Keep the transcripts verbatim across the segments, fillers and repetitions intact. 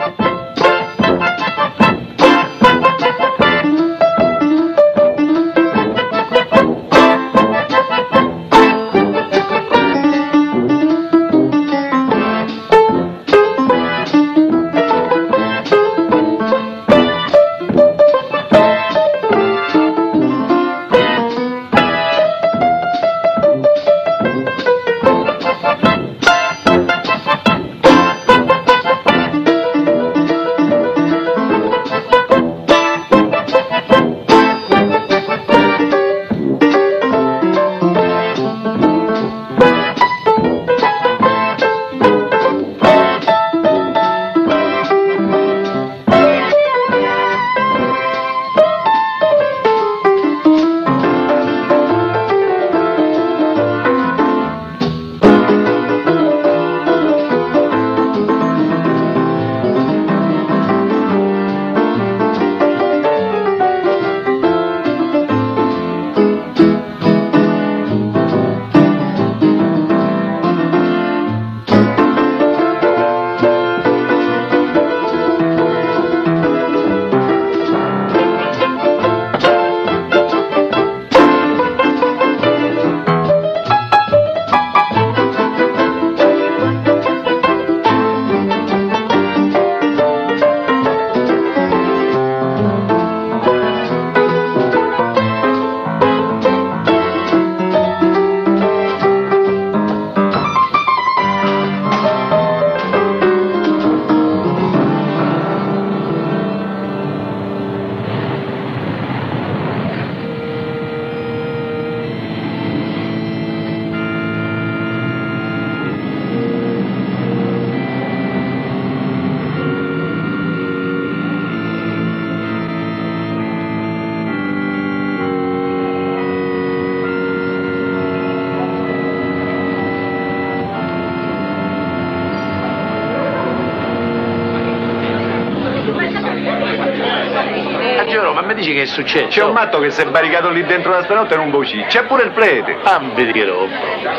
Dici che è successo? C'è un matto che si è barricato lì dentro da stanotte e non vociccia. C'è pure il prete. Ah, vedi che roba.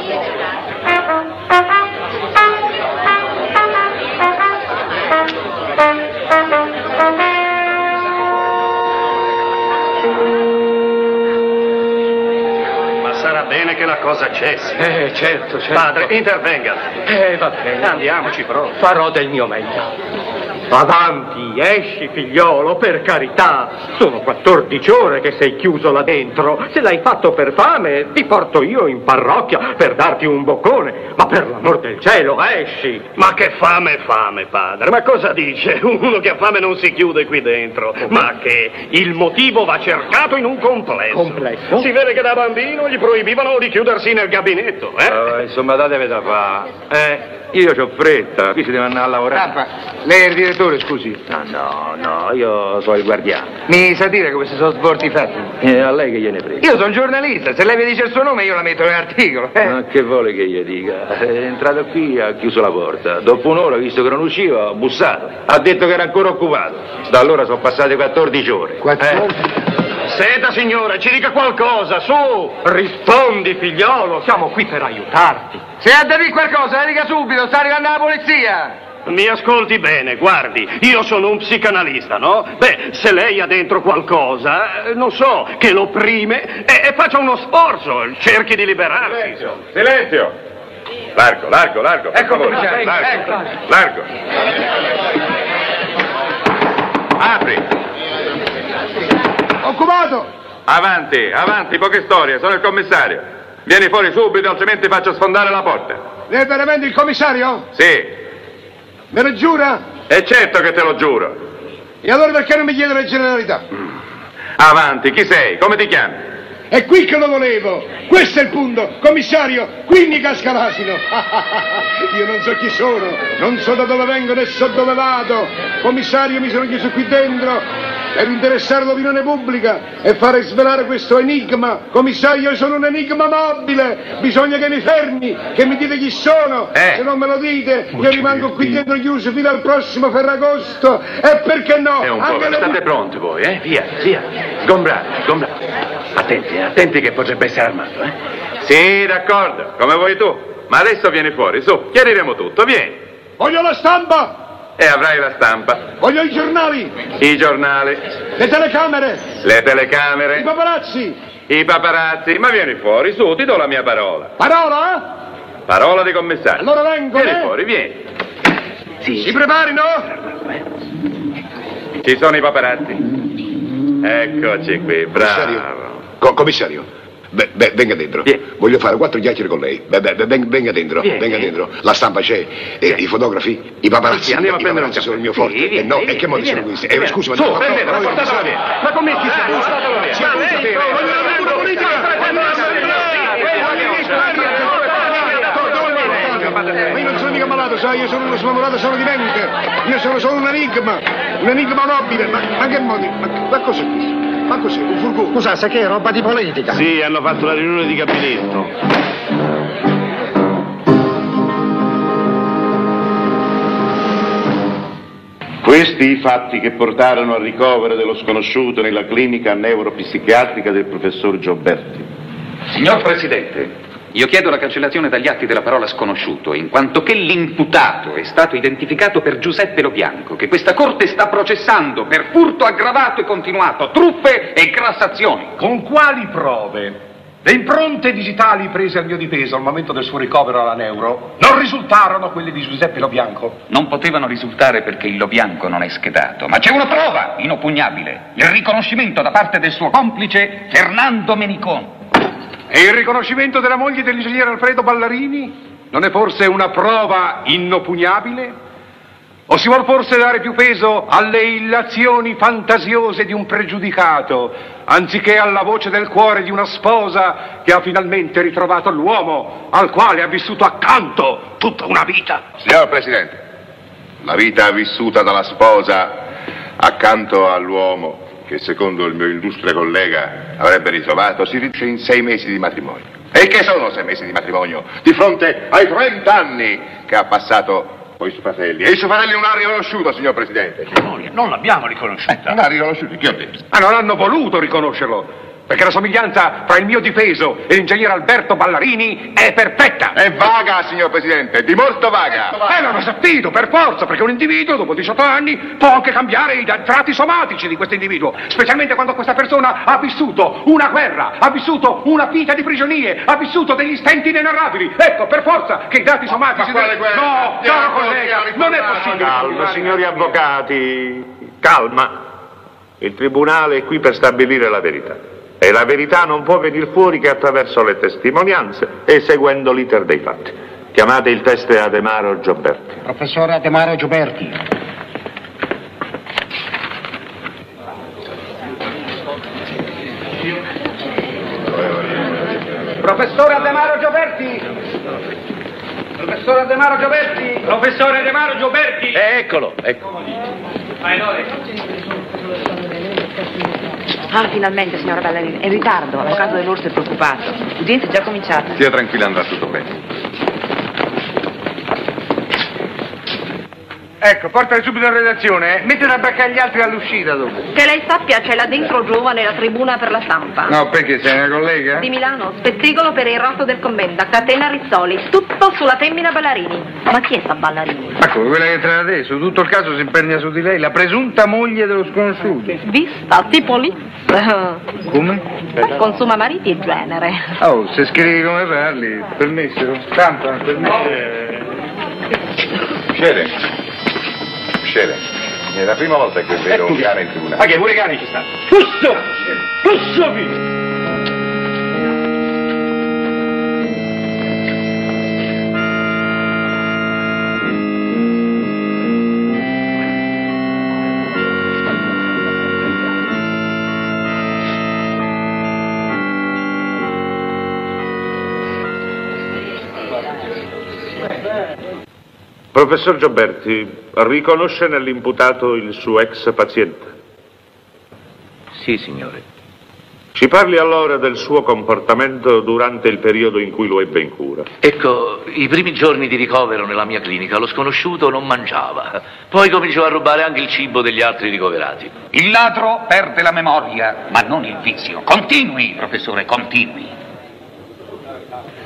Ma sarà bene che la cosa cessi. Eh, certo, certo. Padre, intervenga. Eh, va bene. Andiamoci, però. Farò del mio meglio. Avanti, esci, figliolo, per carità. Sono quattordici ore che sei chiuso là dentro. Se l'hai fatto per fame, ti porto io in parrocchia per darti un boccone. Ma per l'amor del cielo, esci. Ma che fame è fame, padre? Ma cosa dice? Uno che ha fame non si chiude qui dentro. Ma che il motivo va cercato in un complesso. Complesso? Si vede che da bambino gli proibivano di chiudersi nel gabinetto, eh? Oh, insomma, datevi da fare. Eh, io c'ho fretta. Qui si deve andare a lavorare. Papà, lei è il direttore, scusi. No, no, no, io sono il guardiano. Mi sa dire come si sono svolti i fatti? E a lei che gliene frega? Io sono giornalista, se lei mi dice il suo nome io la metto nell'articolo. Eh? Ma che vuole che gli dica? È entrato qui, ha chiuso la porta. Dopo un'ora, visto che non usciva, ho bussato. Ha detto che era ancora occupato. Da allora sono passate quattordici ore. quattordici? Eh. Senta, signore, ci dica qualcosa, su! Rispondi, figliolo, siamo qui per aiutarti. Se ha da dire qualcosa, dica subito, sta arrivando la polizia! Mi ascolti bene, guardi, io sono un psicanalista, no? Beh, se lei ha dentro qualcosa, eh, non so, che lo opprime, e, e faccia uno sforzo, cerchi di liberarsi. Silenzio, silenzio! Largo, largo, largo. Ecco, favore, commissario, largo, ecco. largo. Apri. Occupato! Avanti, avanti, poche storie, sono il commissario. Vieni fuori subito, altrimenti faccio sfondare la porta. Lei è veramente il commissario? Sì. Me lo giura? E certo che te lo giuro. E allora perché non mi chiede la generalità? Avanti, chi sei? Come ti chiami? È qui che lo volevo! Questo è il punto! Commissario, qui mi casca l'asino! Io non so chi sono, non so da dove vengo né so dove vado! Commissario, mi sono chiuso qui dentro per interessare l'opinione pubblica e fare svelare questo enigma. Commissario, io sono un enigma mobile! Bisogna che mi fermi, che mi dite chi sono! Eh. Se non me lo dite, io rimango qui dentro chiuso fino al prossimo Ferragosto! E perché no? È un po', Anche le- state pronti voi, eh? Via, via. Sgombrate, sgombrate. Attenti, eh, attenti che potrebbe essere armato, eh? Sì, d'accordo, come vuoi tu. Ma adesso vieni fuori, su, chiariremo tutto, vieni. Voglio la stampa! e avrai la stampa. Voglio i giornali, I giornali, le telecamere, le i telecamere, paparazzi. i paparazzi. Ma vieni fuori, su, ti do la mia parola. Parola? Parola di commissario. Allora vengo, Vieni eh? fuori, vieni. Si preparino? Ci sono i paparazzi. Eccoci qui, Commissario, bravo. co- commissario, Beh, beh, venga dentro. Vieni. Voglio fare quattro chiacchiere con lei. Beh, beh, venga, venga dentro, Vieni. venga dentro. La stampa c'è, eh, i fotografi, i paparazzi. Sì, andiamo a I prendere un paparazzi sono il mio caffè. forte. Sì, vieni, Eh, no, vieni, e che modi vieni. sono questi? Eh, scusi, ma Su, ma- prendetela, ma- portatela via. Ma come si sa? Portatela via. Sì, Ma scusi, vedi, voglio voglio la natura politica. Ma io non sono mica malato, sai, io sono uno smamorato, sono di mente. Io sono solo un enigma, un enigma nobile. Ma, ma che modi? Ma, ma cos'è questo? Ma cos'è? Un furgone? Scusa, sai che è roba di politica? Sì, hanno fatto una riunione di gabinetto. Questi i fatti che portarono al ricovero dello sconosciuto nella clinica neuropsichiatrica del professor Gioberti. Signor Presidente, io chiedo la cancellazione dagli atti della parola sconosciuto, in quanto che l'imputato è stato identificato per Giuseppe Lo Bianco, che questa Corte sta processando per furto aggravato e continuato, truffe e grassazioni. Con quali prove? Le impronte digitali prese al mio difeso al momento del suo ricovero alla neuro non risultarono quelle di Giuseppe Lo Bianco? Non potevano risultare perché il Lo Bianco non è schedato, ma c'è una prova inoppugnabile, il riconoscimento da parte del suo complice Fernando Menicon. E il riconoscimento della moglie dell'ingegnere Alfredo Ballarini? Non è forse una prova inoppugnabile? O si vuol forse dare più peso alle illazioni fantasiose di un pregiudicato, anziché alla voce del cuore di una sposa che ha finalmente ritrovato l'uomo al quale ha vissuto accanto tutta una vita? Signor Presidente, la vita vissuta dalla sposa accanto all'uomo che secondo il mio illustre collega avrebbe ritrovato si riduce in sei mesi di matrimonio. E che sono sei mesi di matrimonio di fronte ai trenta anni che ha passato con i suoi fratelli? E i suoi fratelli non l'ha riconosciuto, signor Presidente. Non l'abbiamo riconosciuta. Non l'ha riconosciuto, chi ho detto? Ah, non hanno voluto riconoscerlo, perché la somiglianza tra il mio difeso e l'ingegnere Alberto Ballarini è perfetta. È vaga, signor Presidente, è di molto vaga. Eh, l'hanno saputo, per forza, perché un individuo, dopo diciotto anni, può anche cambiare i tratti somatici di questo individuo, specialmente quando questa persona ha vissuto una guerra, ha vissuto una vita di prigionie, ha vissuto degli stenti inenarrabili. Ecco, per forza, che i dati somatici... Ma quale guerra? No, caro collega, non è possibile. Calma, signori avvocati, calma. Il tribunale è qui per stabilire la verità. E la verità non può venire fuori che attraverso le testimonianze e seguendo l'iter dei fatti. Chiamate il teste Ademaro Gioberti. Professore Ademaro Gioberti. Professore Ademaro Gioberti! Professore Ademaro Gioberti! Professore Ademaro Gioberti! Eh, eccolo, ecco. Ah, finalmente, signora Ballarini. È in ritardo, l'avvocato dell'Orso è preoccupato. L'udienza è già cominciata. Stia tranquilla, andrà tutto bene. Ecco, portali subito in redazione, eh. Metti una becca agli altri all'uscita dopo. Che lei sappia, c'è là dentro giovane la tribuna per la stampa. No, perché sei una collega? Di Milano, spezzicolo per il rotto del convento, a catena Rizzoli, tutto sulla femmina Ballarini. Ma chi è sta Ballarini? Ma come, quella che entra adesso? Tutto il caso si impernia su di lei, la presunta moglie dello sconosciuto. Vista, tipo lì. Come? Consuma mariti e genere. Oh, se scrivi come parli, permesso? Stampa, permesso? Scere. Scere. È la prima volta che vedo un cane in tribunale. Ma che pure i cani ci stanno? Fusso! Fusso via! Professor Gioberti, riconosce nell'imputato il suo ex paziente? Sì, signore. Ci parli allora del suo comportamento durante il periodo in cui lo ebbe in cura. Ecco, i primi giorni di ricovero nella mia clinica lo sconosciuto non mangiava. Poi cominciò a rubare anche il cibo degli altri ricoverati. Il ladro perde la memoria, ma non il vizio. Continui, professore, continui.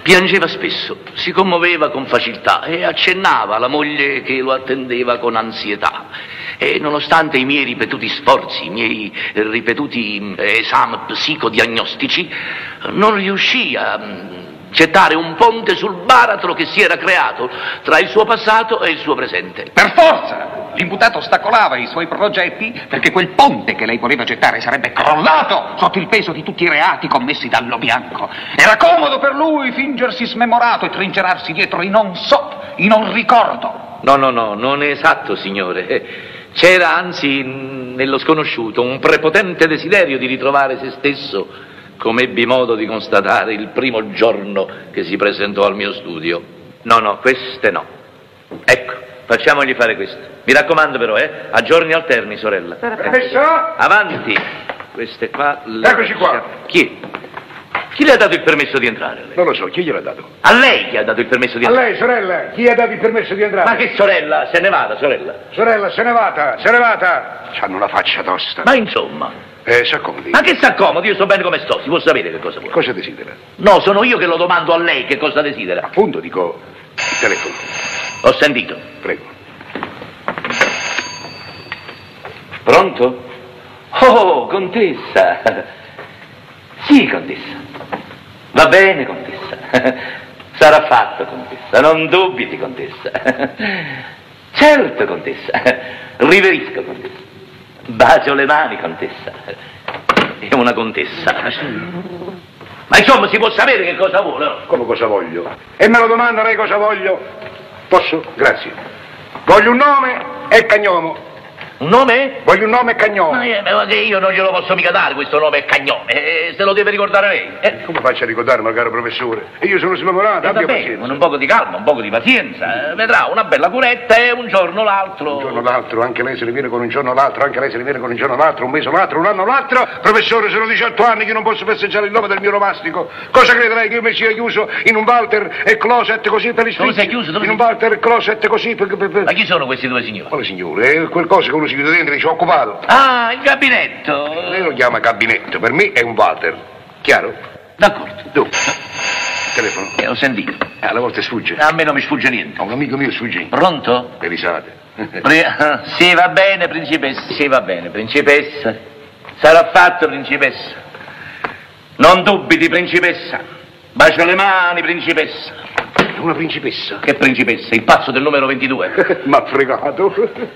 Piangeva spesso, si commuoveva con facilità e accennava alla moglie che lo attendeva con ansietà. E nonostante i miei ripetuti sforzi, i miei ripetuti esami psicodiagnostici, non riuscì a gettare un ponte sul baratro che si era creato tra il suo passato e il suo presente. Per forza! L'imputato ostacolava i suoi progetti perché quel ponte che lei voleva gettare sarebbe crollato sotto il peso di tutti i reati commessi da Lo Bianco. Era comodo per lui fingersi smemorato e trincerarsi dietro i non so, i non ricordo. No, no, no, non è esatto, signore. C'era anzi nello sconosciuto un prepotente desiderio di ritrovare se stesso, come ebbi modo di constatare il primo giorno che si presentò al mio studio. No, no, queste no. Ecco, facciamogli fare questo. Mi raccomando però, eh, a giorni alterni, sorella. Permesso? Avanti. Queste qua... Le... Eccoci qua. Chi? Chi le ha dato il permesso di entrare? A lei? Non lo so, chi gliel'ha dato? A lei chi ha dato il permesso di A entrare? lei, sorella, chi ha dato il permesso di entrare? Ma che sorella? Se ne vada, sorella. Sorella, se ne vada, se ne vada. C'hanno una faccia tosta. Ma insomma... Eh, s'accomodi. Ma che s'accomodi? Io so bene come sto, si può sapere che cosa vuole. Cosa desidera? No, sono io che lo domando a lei che cosa desidera. Appunto, dico, il telefono. Ho sentito. Prego. Pronto? Oh, contessa. Sì, contessa. Va bene, contessa. Sarà fatto, contessa. Non dubiti, contessa. Certo, contessa. Riverisco, contessa. Bacio le mani, contessa. È una contessa. Ma insomma, si può sapere che cosa vuole, no? Come cosa voglio? E me lo domanda lei cosa voglio? Posso? Grazie. Voglio un nome e cagnomo. Un nome? Voglio un nome e cagnome. Ma io, ma che io non glielo posso mica dare questo nome e cagnome, eh, se lo deve ricordare lei. Eh. Come faccio a ricordarmi, caro professore? E io sono smemorato, Eh, abbia vabbè, pazienza. con un poco di calma, un poco di pazienza, eh, vedrà una bella curetta e un giorno l'altro. Un giorno l'altro, anche lei se ne viene con un giorno l'altro, anche lei se ne viene con un giorno l'altro, un mese l'altro, un anno l'altro. Professore, sono diciotto anni che non posso festeggiare il nome del mio romastico. Cosa crederei che io mi sia chiuso in un Walter e closet così per gli Dove strisci? sei chiuso? Dove in sei un Walter e closet così per... per, per... Ma chi sono questi due signori? Quale signore? È quel coso che uno si chiude dentro e dice occupato. Ah, il gabinetto. Lei lo chiama gabinetto, per me è un Walter. Chiaro? D'accordo. Dove? Telefono. Eh, ho sentito. Eh, alla volta sfugge. A me non mi sfugge niente. A un amico mio sfugge. Pronto? E risate. Pri- sì, va bene, principessa. Sì, va bene, principessa. Sarà fatto, principessa. Non dubiti, principessa. Bacio le mani, principessa. Una principessa. Che principessa? Il pazzo del numero ventidue. M'ha fregato.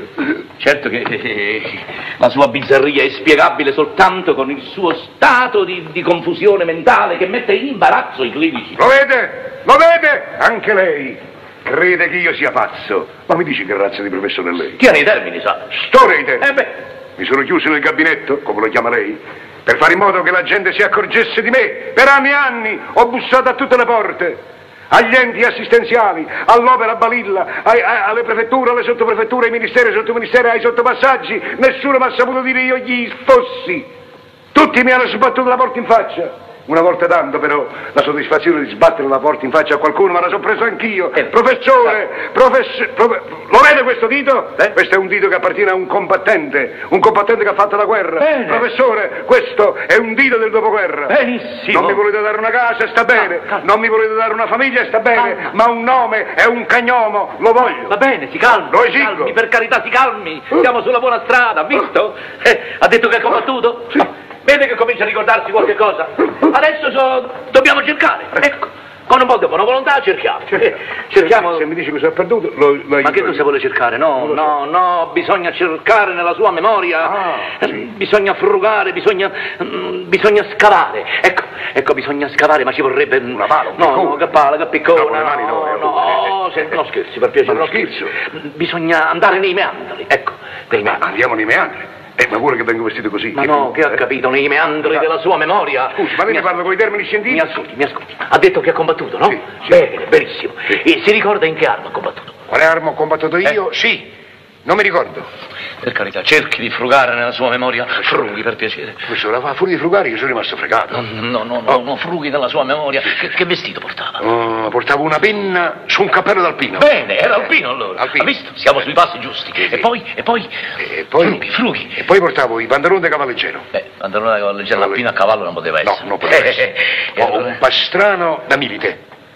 Certo che eh, la sua bizzarria è spiegabile soltanto con il suo stato di, di confusione mentale che mette in imbarazzo i clinici. Lo vede? Lo vede? Anche lei crede che io sia pazzo. Ma mi dice che razza di professore è lei? Tieni i termini, sa. Sto nei termini. Eh beh. Mi sono chiuso nel gabinetto, come lo chiama lei, per fare in modo che la gente si accorgesse di me. Per anni e anni ho bussato a tutte le porte. Agli enti assistenziali, all'opera Balilla, ai, ai, alle prefetture, alle sottoprefetture, ai ministeri, ai sottoministeri, ai sottopassaggi, nessuno mi ha saputo dire io gli fossi. Tutti mi hanno sbattuto la porta in faccia. Una volta tanto però la soddisfazione di sbattere la porta in faccia a qualcuno me la sono preso anch'io. Eh. Professore, professore, profe... lo vede questo dito? Eh? Questo è un dito che appartiene a un combattente, un combattente che ha fatto la guerra. Bene. Professore, questo è un dito del dopoguerra. Benissimo. Non mi volete dare una casa, sta bene. calma. Non mi volete dare una famiglia, sta bene. Calma. Ma un nome è un cagnomo, lo voglio. Va bene, si calmi. Lo si esigo. calmi, per carità, si calmi. Siamo sulla buona strada, ha visto? Eh, ha detto che ha combattuto? Sì. Vede che comincia a ricordarsi qualche cosa? Adesso so- dobbiamo cercare. Ecco, con un po' di buona volontà cerchiamo. Eh, cerchiamo. Se mi dici cosa ha perduto, lo, lo Ma aiuto che io. cosa vuole cercare? No, Non lo no, no, bisogna cercare nella sua memoria. Ah, Eh, sì. Bisogna frugare, bisogna, mm, bisogna scavare. Ecco, ecco, bisogna scavare, ma ci vorrebbe Una pala, un No, piccone. no, che pala, che piccone. No, con le mani no, eh, no, eh, se- eh, no, scherzi, per piacere, ma non non scherzo. Bisogna andare nei meandri, ecco, nei Ma meandri. andiamo nei meandri. Eh, ma vuole che vengo vestito così? Ma no, che ha eh? capito, nei meandri della sua memoria. Scusi, ma lei mi Mi parla con i termini Mi scientifici? ascolti, mi ascolti. Ha detto che ha combattuto, no? Sì, sì. Bene, benissimo. Sì. E si ricorda in che arma ha combattuto? Quale arma ho combattuto io? Sì. Non mi ricordo. Per carità, cerchi di frugare nella sua memoria. Frughi, per piacere. Professore, a fuori di frugare io sono rimasto fregato. No, no, no, no, no, frughi nella sua memoria. Che, che vestito portava? Oh, portavo una penna su un cappello d'alpino. Bene, era alpino allora. Alpino. Ha visto? Siamo sui passi giusti. Sì, sì. E poi, e poi... E poi? Frughi, frughi. E poi portavo i pantaloni da cavalleggero. Beh, pantalone da cavalleggero, No, l'alpino a cavallo non poteva No, essere. non poteva Eh, essere. eh, eh, Ho allora- un pastrano da milite.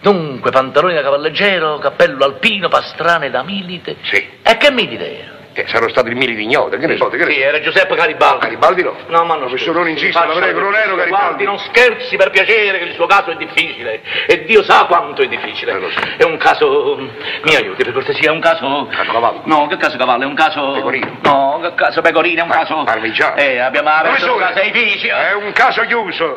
Dunque, pantaloni da cavalleggero, cappello alpino, pastrane da milite. Sì. E che milite era? Che sarò stato il milite ignoto, che ne so, che ne Sì, so. era Giuseppe Garibaldi. Garibaldi no. No, ma non Professore, non insista, la prego, non ero Guardi, Garibaldi. non scherzi per piacere che il suo caso è difficile. E Dio sa quanto è difficile. Eh, lo so. È un caso... Mi aiuti, per cortesia, è un caso... Caso cavallo. No, che caso cavallo? È un caso... Pecorino. No, che caso pecorino, è un Ma- caso... parmigiano. Eh, abbiamo aperto un Professore, caso edificio. È un caso chiuso.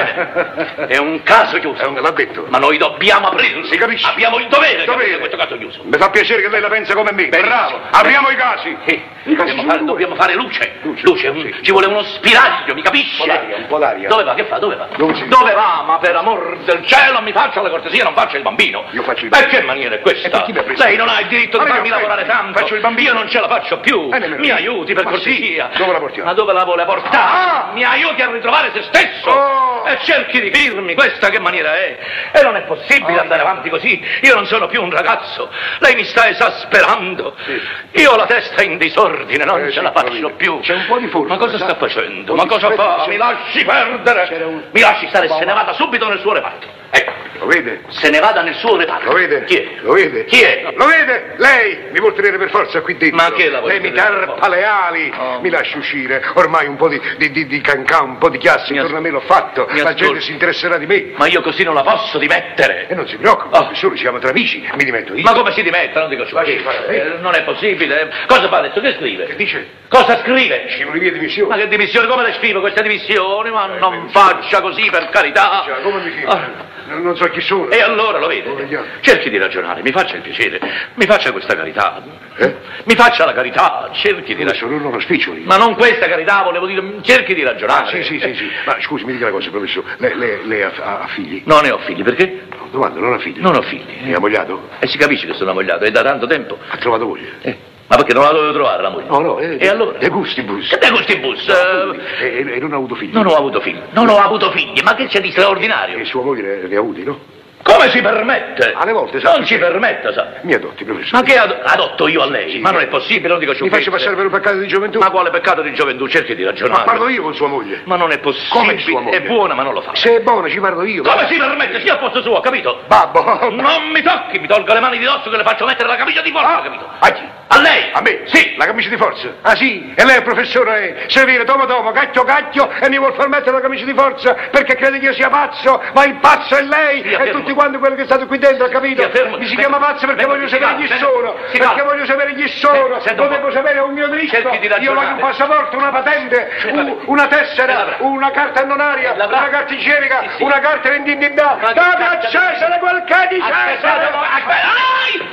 Eh, è un caso chiuso. È un- l'ha detto. Ma noi dobbiamo aprirlo. Si capisce. Abbiamo il dovere di Dovere. aprire questo caso chiuso. Mi fa piacere che lei la pensa come me. Bravo. Apriamo i casi. Eh, dobbiamo, fare, dobbiamo fare luce. Luce, un- ci vuole uno spiraglio, mi capisce? Un po' d'aria, un po' d'aria. Dove va? Che fa? Dove va? Non si- Dove va? Ma per amor del cielo mi faccia la cortesia, non faccia il bambino. Io faccio il Ma bambino. che maniera è questa? E per chi mi ha preso? Lei non ha il diritto Ma di lei farmi non fa- lavorare tanto. faccio il bambino. Io non ce la faccio più. Eh, nemmeno Mi io. aiuti per Ma cortesia. sì. Dove la portiamo? Ma dove la vuole portare? Ah! Mi aiuti a ritrovare se stesso. Oh! E cerchi di dirmi questa che maniera è. E non è possibile Oh. andare avanti così. Io non sono più un ragazzo. Lei mi sta esasperando. Io ho la testa in disordine, non Eh, ce sì, la faccio capito. più. C'è un po' di forza, Ma cosa sa? sta facendo? Un Ma po' di cosa aspetta, fa? c'è- Mi lasci perdere. C'era un- Mi lasci stare, se ne vada subito nel suo reparto. Ecco, Lo vede? se ne vada nel suo reparto. Lo vede? Chi è? Lo vede? Chi è? Lo vede? Lei mi vuol tenere per forza qui dentro. Ma che la vuole Lei mi tenere per tarpa forza? le ali. Oh. Mi lasci uscire. Ormai un po' di, di, di, di cancan, un po' di chiasse Mi intorno a as- me l'ho fatto. mi La ascolti. gente si interesserà di me. Ma io così non la posso dimettere. E non si preoccupi, Oh. professore, siamo tra amici. Mi dimetto io. Ma come si dimetta? Non dico Ma che sciocchezze. fa lei? Eh, non è possibile. Cosa fa adesso? Che scrive? Che dice? Cosa scrive? Scrivo le mie dimissioni. Ma che dimissioni? Come le scrivo queste dimissioni? Ma Eh, non beh, faccia così, per carità. Cioè, come mi firma? Ah. Non, non so chi sono. E allora lo Oh, vede? vediamo. Cerchi di ragionare, mi faccia il piacere, mi faccia questa carità. Eh? Mi faccia la carità, cerchi di ragionare. Sono uno spiccioli. Ma non questa carità, volevo dire, cerchi di ragionare. Ah, sì, sì, sì, sì. Ma scusi, mi dica una cosa, professore. Lei, lei- lei ha, ha- ha figli? Non ne ho figli, perché? No, domanda, non ha figli? Non ho figli. Mi ha mogliato? E si capisce che sono ammogliato, è da tanto tempo. Ha trovato moglie? Eh, ma perché non la dovevo trovare la moglie? No, no, eh, E allora? De gustibus. Che te gustibus? Eh, E, e- e non ha avuto figli? non ho avuto figli, non ho avuto figli, ma che c'è di straordinario? E sua moglie ne, ne ha avuti, no? Come si permette? Alle volte, sa. Non ci permetta, sa. Mi adotti, professore. Ma che ad- adotto io a lei? Sì, ma non sì. è possibile, non dico Mi sciocchezze. faccio passare per un peccato di gioventù? Ma quale peccato di gioventù? Cerchi di Ma ragionare. parlo io con sua moglie. Ma non è possibile. Come sua moglie? È buona, ma non lo fa. Se è buona ci parlo io. Come si permette? Sia a posto suo, capito? Babbo. Non mi tocchi, mi tolgo le mani di dosso che le faccio mettere la camicia di forza, Ah, capito? a chi? A lei! A me? Sì! La camicia di forza? Ah sì? E lei, professore, se viene dopo dopo, cacchio cacchio, e mi vuol far mettere la camicia di forza perché crede che io sia pazzo, ma il pazzo è lei Stia e fermo. tutti quanti quelli che state qui dentro, capito? Stia fermo. Mi si Venga, chiama pazzo perché venga, voglio si sapere calmi, chi venga, sono, si perché calmi. voglio sapere chi sono, Senta lo un po'. devo sapere, è un mio diritto. Cerchi di Io voglio ragionare. un passaporto, una patente, Sì, un- vabbè. una E tessera, l'avrà. una carta annonaria, E l'avrà. una carta igienica, Sì, sì. una carta di indennità. Ma che Date a cazzo- Cesare quel che è di Aspettate, Cesare! aspetta. Ai!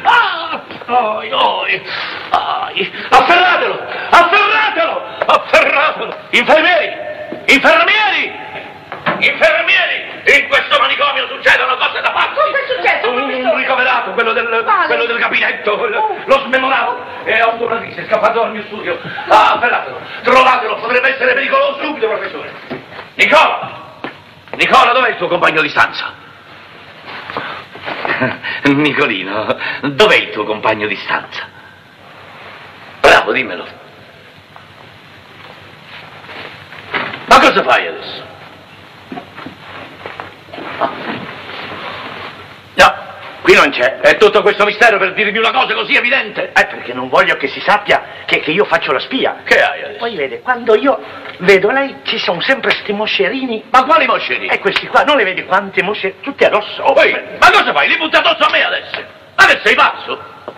Ah! Ai, ai, ai. Afferratelo! Afferratelo! Afferratelo! Infermieri! Infermieri! Infermieri! In questo manicomio succedono cose da pazzi! Cosa è successo, Un professore? ricoverato, quello del, Quale? quello del gabinetto, quello- Oh. lo smemorato, è a otto radici, è scappato dal mio studio. Ah, afferratelo! Trovatelo, potrebbe essere pericoloso subito, professore! Nicola! Nicola, dov'è il tuo compagno di stanza? Nicolino, dov'è il tuo compagno di stanza? Bravo, dimmelo. Ma cosa fai adesso? No, qui non c'è. È tutto questo mistero per dirmi una cosa così evidente? Eh, perché non voglio che si sappia che, che io faccio la spia. Che hai adesso? Poi vede, quando io vedo lei ci sono sempre sti moscerini. Ma quali moscerini? E questi qua, non le vedi quante mosce? Tutte addosso. Oh, Ehi, ma cosa fai? Li butta addosso a me adesso? Ma che sei pazzo?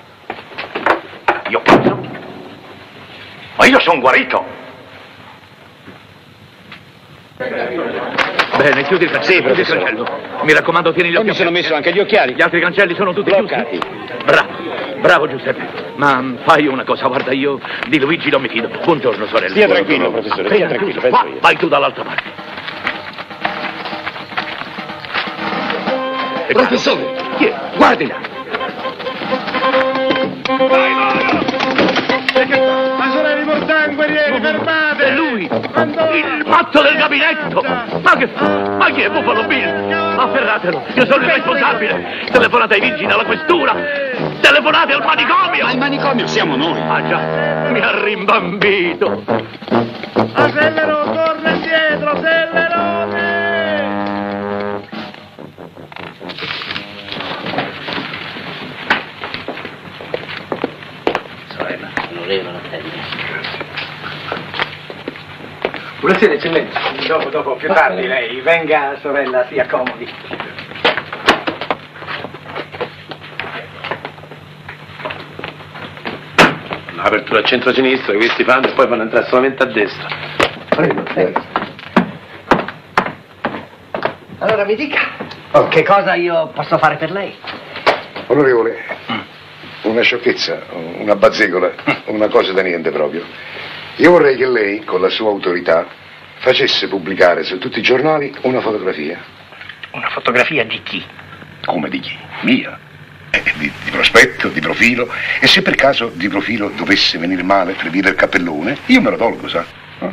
io pazzo? Ma io sono guarito. Bene, chiudi il cancello. Sì, chiudi il professore. cancello. Mi raccomando, tieni gli E occhi mi sono aperti. messo anche gli occhiali. Gli altri cancelli sono tutti Bloccati. chiusi? Bravo, bravo Giuseppe. Ma mm, fai una cosa, guarda, io di Luigi non mi fido. Buongiorno, sorella. Stia Buongiorno. tranquillo, professore, Stia stia tranquillo, penso Qua, io. vai tu dall'altra parte. E Professore, chi è? guardi là. Ma sono i portani, guerrieri, fermate! È lui, il matto del gabinetto! Ma che fa? Ma chi è Buffalo Bill? Afferratelo, io sono il responsabile! Telefonate ai vigili dalla questura! Telefonate al manicomio! Ma il manicomio siamo noi. Ah già, mi ha rimbambito! Accelero, torna indietro, accelerone! Buonasera, eccellenza. Dopo, dopo, più tardi lei. Venga, sorella, si accomodi. Apertura a centro-sinistra, questi fanno e poi vanno a entrare solamente a destra. Prego, prego. Allora mi dica, oh. che cosa io posso fare per lei? Onorevole, una sciocchezza, una bazzecola, una cosa da niente proprio. Io vorrei che lei, con la sua autorità, facesse pubblicare su tutti i giornali una fotografia. Una fotografia di chi? Come di chi? Mia. Eh, di, di prospetto, di profilo. E se per caso di profilo dovesse venire male per via del cappellone, io me lo tolgo, sa? Eh?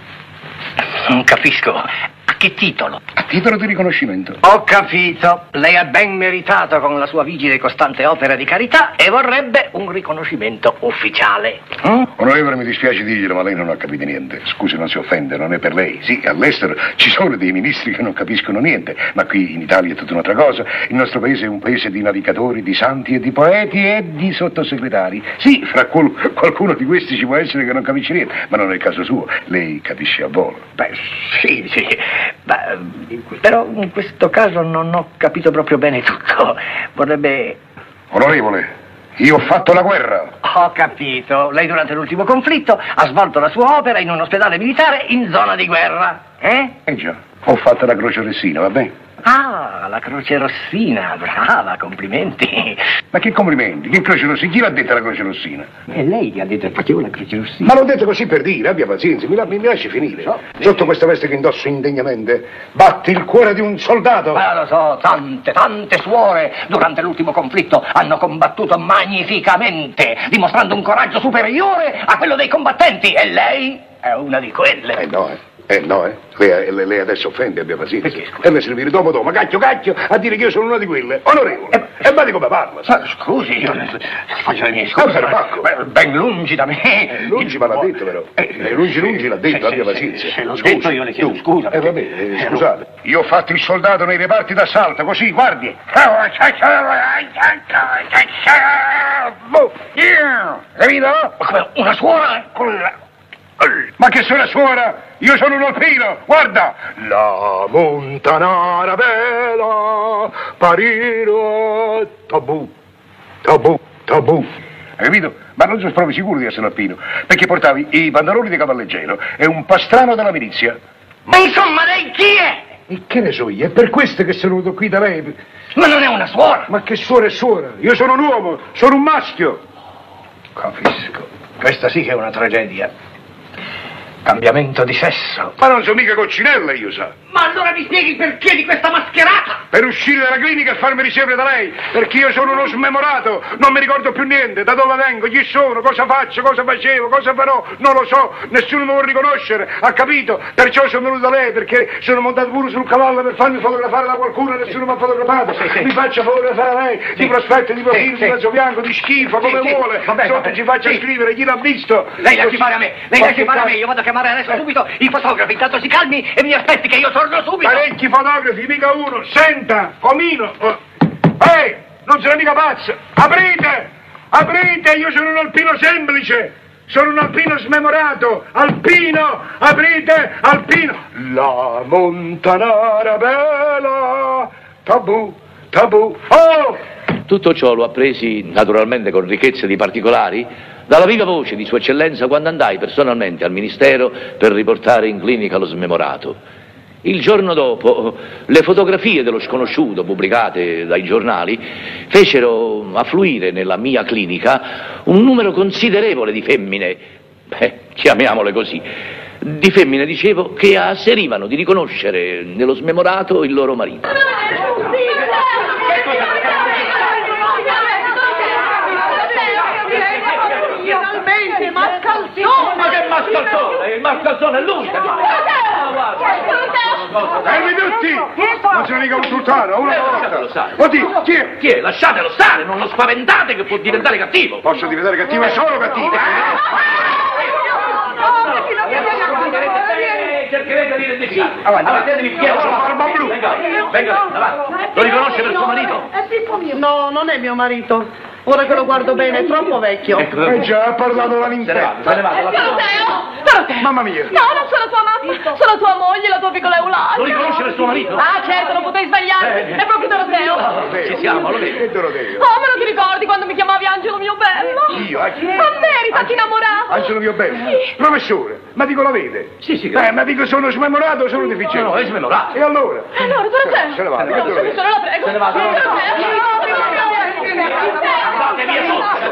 Non capisco. A che titolo? A titolo di riconoscimento. Ho capito. Lei ha ben meritato con la sua vigile e costante opera di carità e vorrebbe un riconoscimento ufficiale. Mm? Onorevole, mi dispiace dirglielo, ma lei non ha capito niente. Scusi, non si offende, non è per lei. Sì, all'estero ci sono dei ministri che non capiscono niente, ma qui in Italia è tutta un'altra cosa. Il nostro paese è un paese di navigatori, di santi e di poeti e di sottosegretari. Sì, fra qual- qualcuno di questi ci può essere che non capisce niente, ma non è il caso suo. Lei capisce a volo. Beh, sì, sì. Beh, però in questo caso non ho capito proprio bene tutto. Vorrebbe... Onorevole, io ho fatto la guerra. Ho capito. Lei durante l'ultimo conflitto ha svolto la sua opera in un ospedale militare in zona di guerra. Eh? Eh già, ho fatto la Croce Rossina, va bene? Ah, la Croce Rossina, brava, complimenti. Ma che complimenti? Che Croce Rossina? Chi l'ha detta la Croce Rossina? È lei che ha detto che facevo la Croce Rossina. Ma l'ho detto così per dire, abbia pazienza, mi, la, mi lasci finire. So, Sotto questa veste che indosso indegnamente, batti il cuore di un soldato. Ma lo so, tante, tante suore durante l'ultimo conflitto hanno combattuto magnificamente, dimostrando un coraggio superiore a quello dei combattenti. E lei è una di quelle. Eh no, eh. Eh no, eh. Lei, lei adesso offende, abbia pazienza. Perché, scusa? E mi servire dopo dopo, cacchio cacchio, a dire che io sono una di quelle. Onorevole. E eh, eh, guardi come parla. Ma, scusi, io faccio le mie scuse. Eh, ben lungi da me. Eh, lungi ma l'ha detto però. Eh, lungi lungi l'ha detto, abbia pazienza. Se l'ho detto io le chiedo scusa. Eh vabbè, eh, scusate. Io ho fatto il soldato nei reparti d'assalto, così, guardi. Capito? Una suora con la... Ma che sono suora? Io sono un alpino, guarda! La montanara bella, pariro, tabù, tabù, tabù. Hai capito? Ma non sono proprio sicuro di essere un alpino, perché portavi i pantaloni di cavalleggero e un pastrano della milizia. Ma insomma, lei chi è? E che ne so io? È per questo che sono venuto qui da lei. Ma non è una suora! Ma che suora è suora? Io sono un uomo, sono un maschio. Capisco. Questa sì che è una tragedia. Cambiamento di sesso. Ma non sono mica coccinella io, sa. Ma allora mi spieghi il perché di questa mascherata? Per uscire dalla clinica e farmi ricevere da lei, perché io sono uno smemorato, non mi ricordo più niente, da dove vengo, chi sono, cosa faccio, cosa facevo, cosa farò, non lo so, nessuno mi vuole riconoscere, ha capito? Perciò sono venuto da lei, perché sono montato pure sul cavallo per farmi fotografare da qualcuno e nessuno mi ha fotografato. Sì, sì. Mi faccia fotografare da lei, sì. Di prospetto, di profilo, sì, di mezzo bianco, di schifo, sì, come sì. vuole, vabbè, sotto vabbè. Ci faccia sì. Scrivere, chi l'ha visto. Lei la chiamare a me, lei la chiamare a me, io vado a chiamare adesso subito i fotografi, intanto si calmi e mi aspetti che io torno subito. Parecchi fotografi, mica uno, senta, comino. Ehi, non sono mica pazzo, aprite, aprite, io sono un alpino semplice, sono un alpino smemorato, alpino, aprite, alpino. La montanara bella, tabù, tabù, oh! Tutto ciò lo appresi naturalmente con ricchezza di particolari dalla viva voce di Sua Eccellenza quando andai personalmente al Ministero per riportare in clinica lo smemorato. Il giorno dopo le fotografie dello sconosciuto pubblicate dai giornali fecero affluire nella mia clinica un numero considerevole di femmine, beh, chiamiamole così, di femmine, dicevo, che asserivano di riconoscere nello smemorato il loro marito. Mascalzone! Ma che mascalzone? Il mascalzone è lui che fa! Fermi tutti! Non sono mica un sultano, una volta! Oddio, chi è? Chi è? Lasciatelo stare, non lo spaventate che può diventare cattivo! Posso diventare cattivo e sono cattivo! Cercherete di identificarmi. Avanti, mettetevi in piedi. Barba blu. Venga, venga, avanti. Lo riconosce per suo marito? No, non è mio marito. Ora che lo guardo bene, è troppo vecchio. Eh già, ha parlato la linfetta. Se ne va, se ne va. Doroteo! Doroteo! Mamma mia! No, non sono tua mamma! mamma, sono tua moglie, la tua piccola Eulalia. Non riconoscere il suo marito? Ah, certo, non potevi sbagliare. Eh, È proprio Doroteo. Ci siamo, lo vedi. Che Doroteo? Oh, ma non ti ricordi quando mi chiamavi Angelo mio bello? Io? A chi? Ma merita, ti innamorato. Angelo mio bello. Sì. Professore, ma dico lo vede? Sì, sì. Eh, ma dico sono smemorato o sono deficiente? No, no, è smemorato. E allora? E allora, Doroteo? Se ne va, No, che Doroteo? se ne la prego. Se ne va, se ne va. Andate via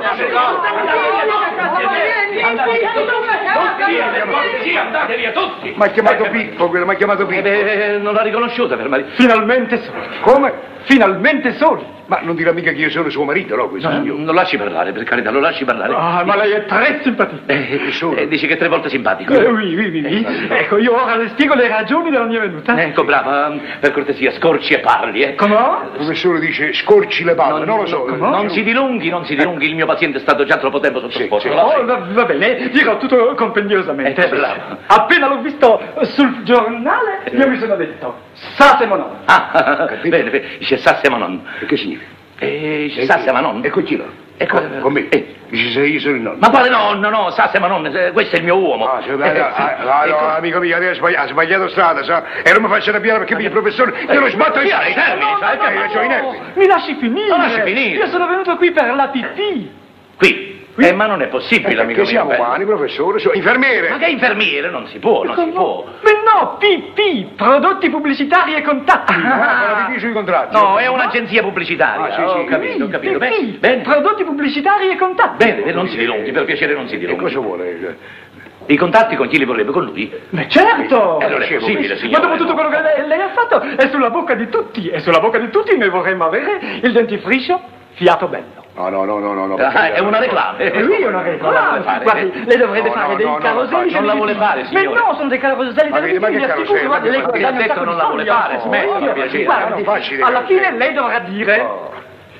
tutti. Andate via tutti. Mi ha chiamato Pippo, quello mi ha chiamato Pippo. Eh, non l'ha riconosciuta per marito. Finalmente soli. Come? Finalmente soli. Ma non dirà mica che io sono suo marito, no, questo No, signore? non lasci parlare, per carità, lo lasci parlare. Ah, ma lei è tre simpatico. Eh, eh, dici che è tre volte simpatico. Eh, oui, oui, oui, oui. Ecco, io ora le spiego le ragioni della mia venuta. Ecco, brava, per cortesia, scorci e parli, eh. Come? Il professore dice scorci le palle, non, lo so. Non, non si dilunghi, non si dilunghi, il mio paziente è stato già troppo tempo sottoposto. Sì, sì. Oh, va, va bene, dirò tutto compendiosamente. Eh, bravo. Appena l'ho visto sul giornale, io mi sono detto, sa se mon homme. Ah, bene, bene, dice Sasse Manon. E che significa? Eh, Sasse Manon. Ecco chi là? Ecco, Con me. eh. Dice se io sono il nonno. Ma quale nonno, no, Sasse Manon, eh, questo è il mio uomo. Ah, cioè, Eh, ah, sì. ah, Ecco. no, amico mio, adesso ha sbagliato, ha sbagliato strada, sa? E non mi faccia arrabbiare perché il professore, io lo sbatto in Via, i termini, sai, Eh, io c'ho i nervi. Mi lasci finire. Non lasci finire. Io sono venuto qui per la pipì. Qui. Eh, ma non è possibile, amico Che mio. siamo bello. umani, professore, sono infermiere. Ma che infermiere? Non si può, non si può. Ma no, P P, prodotti pubblicitari e contatti. Ah, mi sui contratti. No, è un'agenzia pubblicitaria. Ah, sì, ho sì. capito, ho capito. P P, Bene, bene. prodotti pubblicitari e contatti. Bene, bene, non si dilunghi, per piacere non si E dilunghi. cosa vuole? I contatti con chi li vorrebbe? Con lui? Ma certo! Eh, non è possibile, Ma signore. dopo tutto quello che lei, lei ha fatto è sulla bocca di tutti, e sulla bocca di tutti noi vorremmo avere il dentifricio fiato bello. No, no, no, no, no. no Ah, è una reclama. E lui è una Non la vuole regola. fare. Guardi, lei dovrebbe No, fare no, dei no, no, caroselli. non la vuole fare, signore. Ma no, sono dei caroselli Ma vedi, ma che mi assicuro, caroselli? guardi, lei Ma guadagna ha detto un sacco non di la vuole soldi. fare, smetti, Oh, per piacere. guardi, Non facci dei alla caroselli. fine lei dovrà dire Oh.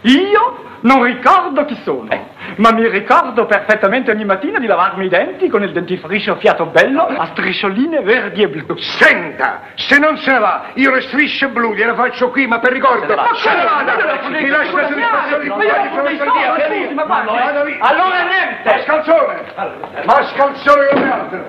io non ricordo chi sono, Eh. ma mi ricordo perfettamente ogni mattina di lavarmi i denti con il dentifricio fiato bello a striscioline verdi e blu. Senta, se non se ne va, io le strisce blu gliele faccio qui, ma per ricordo. Se ne va. Se ne vada! Mi lascia la soddisfazione di Ma via. ma guardi, Vada via. allora niente. Mascalzone! Mascalzone come altro!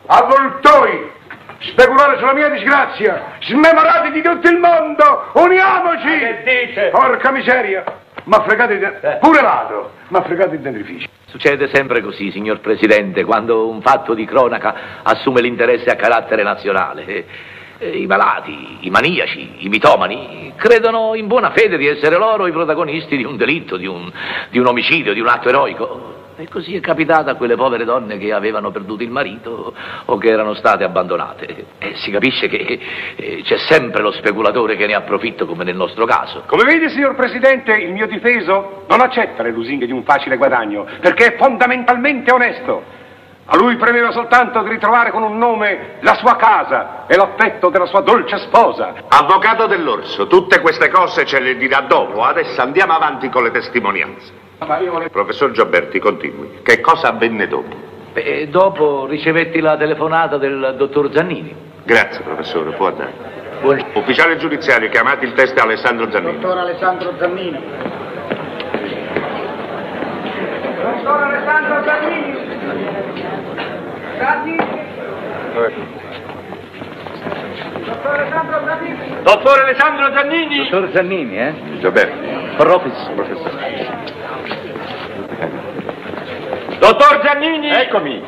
Avvoltoi! Speculare sulla mia disgrazia! Smemorati di tutto il mondo! Uniamoci! che dice? Porca miseria! Ma fregate di... Pure vado! Ma fregate il dentrificio. Succede sempre così, signor Presidente, quando un fatto di cronaca assume l'interesse a carattere nazionale. Eh, eh, I malati, i maniaci, i mitomani credono in buona fede di essere loro i protagonisti di un delitto, di un, di un omicidio, di un atto eroico. E così è capitato a quelle povere donne che avevano perduto il marito o che erano state abbandonate. E si capisce che eh, c'è sempre lo speculatore che ne approfitta, come nel nostro caso. Come vede, signor Presidente, il mio difeso non accetta le lusinghe di un facile guadagno, perché è fondamentalmente onesto. A lui premeva soltanto di ritrovare con un nome la sua casa e l'affetto della sua dolce sposa. Avvocato dell'Orso, tutte queste cose ce le dirà dopo, adesso andiamo avanti con le testimonianze. Professor Gioberti, continui. Che cosa avvenne dopo? E dopo ricevetti la telefonata del dottor Zannini. Grazie, professore, può andare. Buon- Ufficiale giudiziario, chiamate il teste Alessandro Zannini. Dottor Alessandro Zannini. Dottor Alessandro Zannini. Zannini. Dottor Alessandro Zannini. Dottor Alessandro Zannini! Dottor Zannini, eh? Gioberti. Professore. Professore. Dottor Zannini! Eccomi.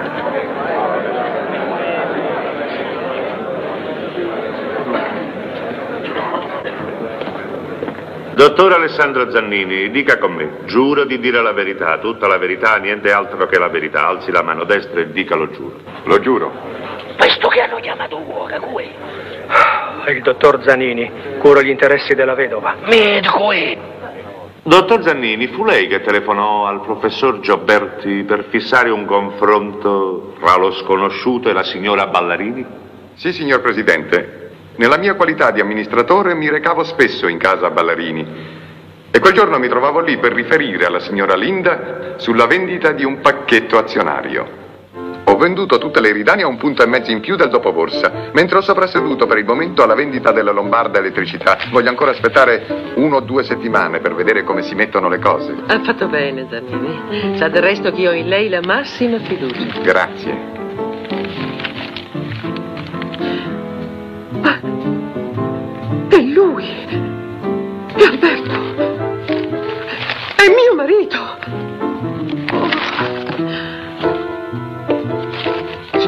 Dottor Alessandro Zannini, dica con me, giuro di dire la verità, tutta la verità, niente altro che la verità. Alzi la mano destra e dica lo giuro. Lo giuro. Questo che hanno chiamato uoca, cui? Il dottor Zannini, curo gli interessi della vedova. Medico è. Dottor Zannini, fu lei che telefonò al professor Gioberti per fissare un confronto tra lo sconosciuto e la signora Ballarini? Sì, signor Presidente. Nella mia qualità di amministratore mi recavo spesso in casa Ballarini e quel giorno mi trovavo lì per riferire alla signora Linda sulla vendita di un pacchetto azionario. Ho venduto tutte le iridani a un punto e mezzo in più del dopoborsa, mentre ho soprasseduto per il momento alla vendita della Lombarda Elettricità. Voglio ancora aspettare uno o due settimane per vedere come si mettono le cose. Ha fatto bene, Zannini. Sa del resto che io ho in lei la massima fiducia. Grazie.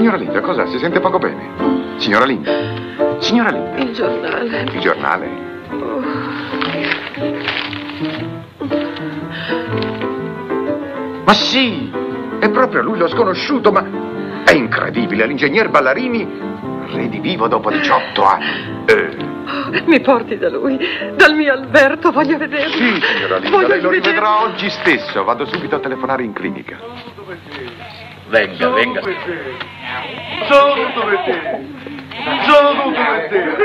Signora Linda, cosa? Si sente poco bene? Signora Linda? Signora Linda? Il giornale. Il giornale? Oh. Ma sì! È proprio lui lo sconosciuto, ma... È incredibile, l'ingegner Ballarini redivivo dopo diciotto anni. Eh. Mi porti da lui, dal mio Alberto, voglio vederlo. Sì, signora Linda, voglio lei lo vederlo. rivedrà oggi stesso. Vado subito a telefonare in clinica. Venga, venga. Sono tutto per te. Sono tutto per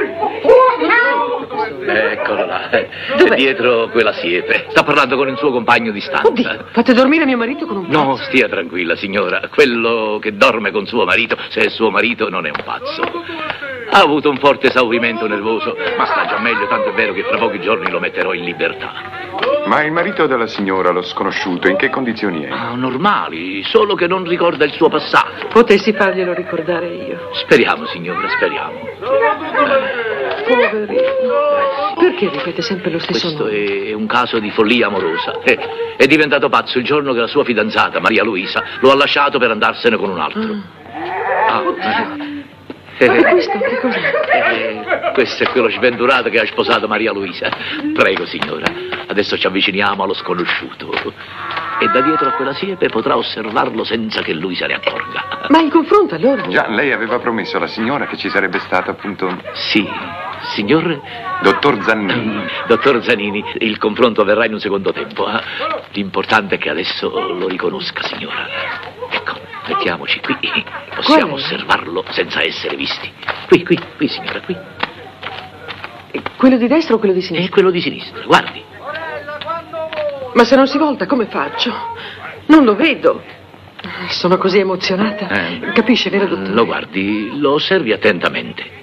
te. Eccolo là. È dietro quella siepe. Sta parlando con il suo compagno di stanza. Oddio, fate dormire mio marito con un pazzo. No, stia tranquilla, signora. Quello che dorme con suo marito, se è suo marito, non è un pazzo. Ha avuto un forte esaurimento nervoso, ma sta già meglio, tanto è vero che fra pochi giorni lo metterò in libertà. Ma il marito della signora, lo sconosciuto, in che condizioni è? Ah, normali, solo che non ricorda il suo passato. Potessi farglielo ricordare io. Speriamo, signora, speriamo. Poverino. Perché ripete sempre lo stesso Questo nome? è un caso di follia amorosa. Eh, è diventato pazzo il giorno che la sua fidanzata, Maria Luisa, lo ha lasciato per andarsene con un altro. Ah, eh. Ma che questo? Che cos'è? Eh, questo è quello sventurato che ha sposato Maria Luisa. Prego, signora. Adesso ci avviciniamo allo sconosciuto. E da dietro a quella siepe potrà osservarlo senza che lui se ne accorga. Ma in confronto allora? Già, lei aveva promesso alla signora che ci sarebbe stato appunto... Sì, signor... Dottor Zannini. Dottor Zanini, il confronto avverrà in un secondo tempo. Eh? L'importante è che adesso lo riconosca, signora. Ecco, mettiamoci qui. Possiamo osservarlo senza essere visti. Qui, qui, qui, signora, qui. Quello di destra o quello di sinistra? È quello di sinistra, guardi. Ma se non si volta, come faccio? Non lo vedo. Sono così emozionata. Eh, Capisce, vero, dottore? Lo guardi, lo osservi attentamente.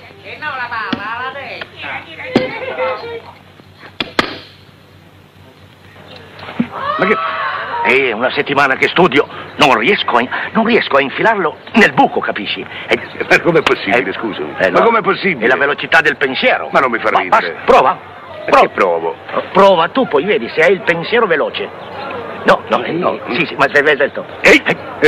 Ma che... È una settimana che studio, non riesco a, non riesco a infilarlo nel buco, capisci? E... Ma com'è possibile, eh, scusami? Eh, no. Ma com'è possibile? È la velocità del pensiero. Ma non mi fa Ma ridere. basta, prova. Prova. Che provo? Prova tu, poi vedi se hai il pensiero veloce. No, no, eh, no. Sì, sì, ma se vedi questo. Ehi!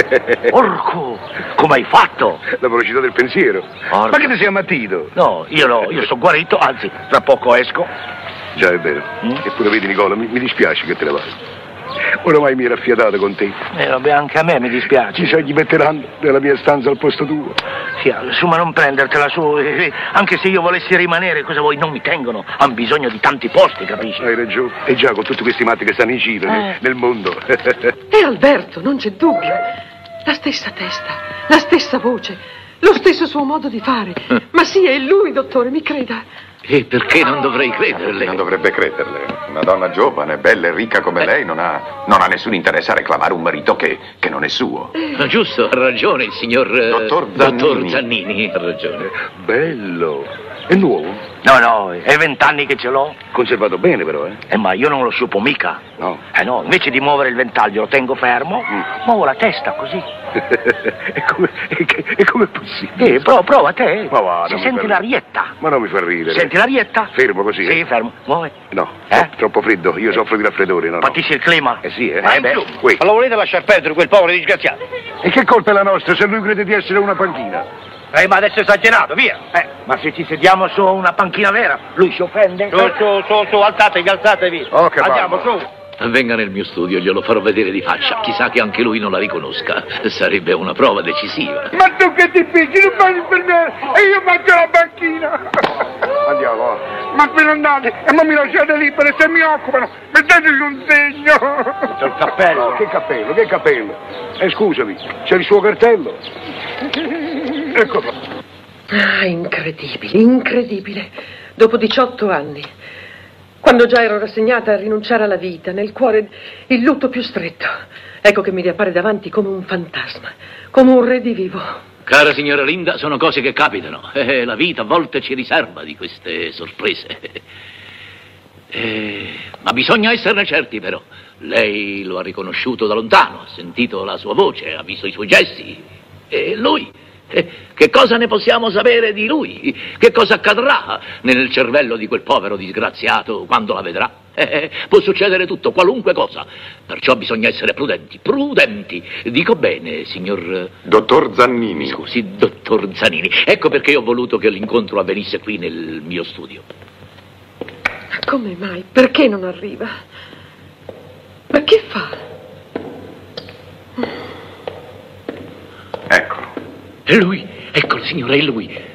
Porco! Come hai fatto? La velocità del pensiero. Porco. Ma che ti sei ammattito? No, io no, io sono guarito, anzi, tra poco esco. Già, è vero. Mm? Eppure vedi, Nicola, mi, mi dispiace che te ne vai. Oramai mi ero affiatato con te. Eh, vabbè, anche a me mi dispiace. Ci sai, gli metteranno nella mia stanza al posto tuo. Sì, su, ma non prendertela su. Eh, anche se io volessi rimanere, cosa vuoi? Non mi tengono. Han bisogno di tanti posti, capisci? Hai ragione. E già, con tutti questi matti che stanno in giro eh. nel, nel mondo. È Alberto, non c'è dubbio. La stessa testa, la stessa voce, lo stesso suo modo di fare. Ma sì, è lui, dottore, mi creda. E perché non dovrei crederle? Non dovrebbe crederle. Una donna giovane, bella e ricca come eh. lei non ha, non ha nessun interesse a reclamare un marito che, che non è suo. Ma giusto, ha ragione il signor... Dottor Zannini. Dottor Zannini, ha ragione. Bello. È nuovo? No, no, è vent'anni che ce l'ho. Conservato bene però, eh? Eh, ma io non lo sciupo mica. No? Eh no, invece di muovere il ventaglio lo tengo fermo, mm. muovo la testa così. E come è come possibile? Eh, prova, prova te. Ma va, si senti l'arietta. Ma non mi fa ridere. Senti l'arietta? Fermo così? Sì, eh? fermo. Muove. No, eh? troppo freddo, io soffro di raffreddore, no? Patisci il clima? Eh sì, eh. Eh beh. Qui. Ma lo volete lasciar perdere quel povero disgraziato? E che colpa è la nostra se lui crede di essere una panchina? Eh, ma adesso è esagerato, via. Eh, ma se ci sediamo su una panchina vera, lui si offende? Su, su, su, su, alzatevi, alzatevi. Oh, che andiamo, barba. su. Venga nel mio studio, glielo farò vedere di faccia. Chissà che anche lui non la riconosca. Sarebbe una prova decisiva. Ma tu che ti picchi, non fai per me e io faccio la banchina. Andiamo. Ma qui non andate e non mi lasciate libero se mi occupano. Metteteci un segno. C'è il cappello. No, che cappello, che cappello. Eh, scusami, c'è il suo cartello? Eccolo. Ah, incredibile, incredibile. Dopo diciotto anni, quando già ero rassegnata a rinunciare alla vita, nel cuore il lutto più stretto, ecco che mi riappare davanti come un fantasma, come un redivivo. Cara signora Linda, sono cose che capitano. Eh, la vita a volte ci riserva di queste sorprese. Eh, ma bisogna esserne certi, però. Lei lo ha riconosciuto da lontano, ha sentito la sua voce, ha visto i suoi gesti. E lui? Eh, che cosa ne possiamo sapere di lui? Che cosa accadrà nel cervello di quel povero disgraziato quando la vedrà? Eh, può succedere tutto, qualunque cosa. Perciò bisogna essere prudenti, prudenti. Dico bene, signor... Dottor Zannini. Scusi, dottor Zannini. Ecco perché ho voluto che l'incontro avvenisse qui nel mio studio. Ma come mai? Perché non arriva? Ma che fa? Eccolo. È lui, eccolo, signore, è lui.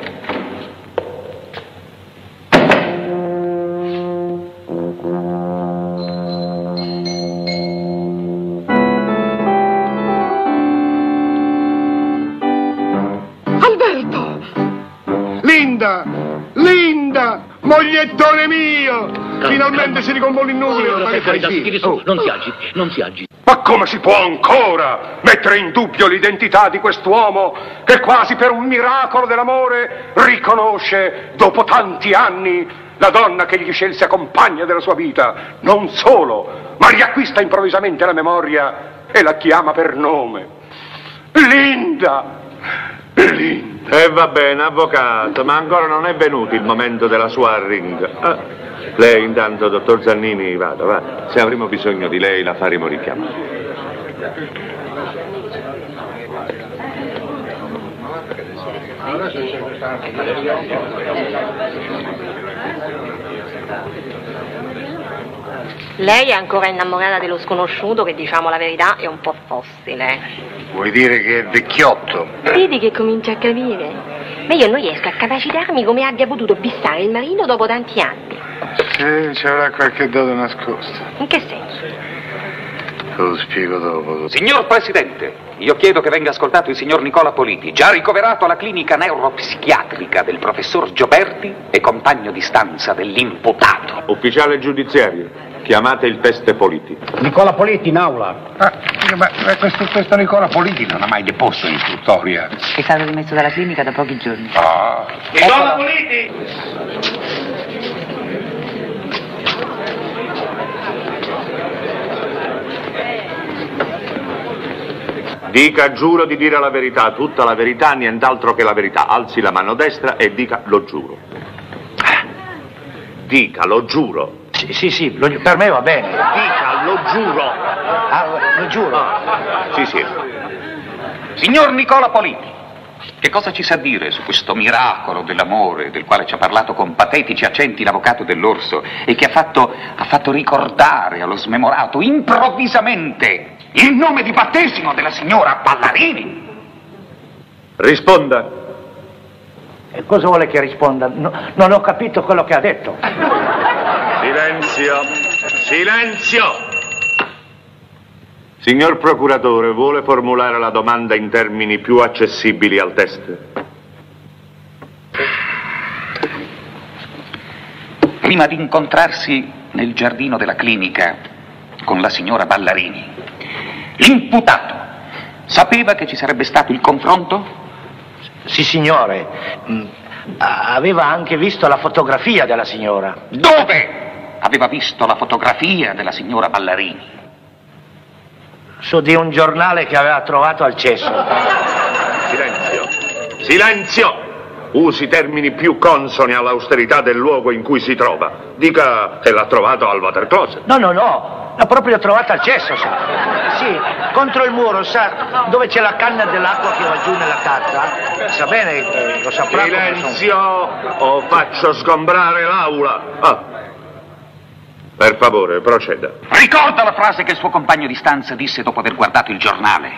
Linda! Linda! Mogliettone mio! Finalmente si ricompone il nucleo! Ma che fai? Tiri su, non si agiti, non si agiti. Ma come si può ancora mettere in dubbio l'identità di quest'uomo che quasi per un miracolo dell'amore riconosce, dopo tanti anni, la donna che gli scelse a compagna della sua vita? Non solo, ma riacquista improvvisamente la memoria e la chiama per nome. Linda! Linda! E eh, va bene, avvocato, ma ancora non è venuto il momento della sua arringa. Ah, lei intanto, dottor Zannini, vada, va. Se avremo bisogno di lei la faremo richiamare. Lei è ancora innamorata dello sconosciuto che, diciamo la verità, è un po' fossile. Vuoi dire che è vecchiotto? Vedi che comincia a capire? Ma io non riesco a capacitarmi come abbia potuto bissare il marito dopo tanti anni. Sì, c'era qualche dato nascosto. In che senso? Te lo spiego dopo. Signor Presidente, io chiedo che venga ascoltato il signor Nicola Politi, già ricoverato alla clinica neuropsichiatrica del professor Gioberti e compagno di stanza dell'imputato. Ufficiale giudiziario, chiamate il peste Politi. Nicola Politi in aula. Ah, ma, ma questo, questo Nicola Politi non ha mai deposto l'istruttoria. È stato dimesso dalla clinica da pochi giorni. Ah. Nicola Politi! Dica, giuro di dire la verità, tutta la verità, nient'altro che la verità. Alzi la mano destra e dica, lo giuro. Dica, lo giuro. Sì, sì, sì, lo, per me va bene. Dica, lo giuro. Ah, lo giuro. Ah, sì, sì. Signor Nicola Politi, che cosa ci sa dire su questo miracolo dell'amore del quale ci ha parlato con patetici accenti l'avvocato dell'Orso e che ha fatto, ha fatto ricordare allo smemorato improvvisamente il nome di battesimo della signora Ballarini? Risponda. E cosa vuole che risponda? No, non ho capito quello che ha detto. Silenzio, silenzio! Signor procuratore, vuole formulare la domanda in termini più accessibili al test? Prima di incontrarsi nel giardino della clinica con la signora Ballarini, l'imputato sapeva che ci sarebbe stato il confronto? Sì, signore. Aveva anche visto la fotografia della signora. Dove aveva visto la fotografia della signora Ballarini? Su di un giornale che aveva trovato al cesso. Silenzio, silenzio! Usi termini più consoni all'austerità del luogo in cui si trova. Dica che l'ha trovato al water closet. No, no, no, l'ha proprio trovata al cesso, sa. Sì, contro il muro, sa, dove c'è la canna dell'acqua che va giù nella tazza. Sa bene, lo saprà. Silenzio o faccio sgombrare l'aula. Ah. Per favore, proceda. Ricorda la frase che il suo compagno di stanza disse dopo aver guardato il giornale?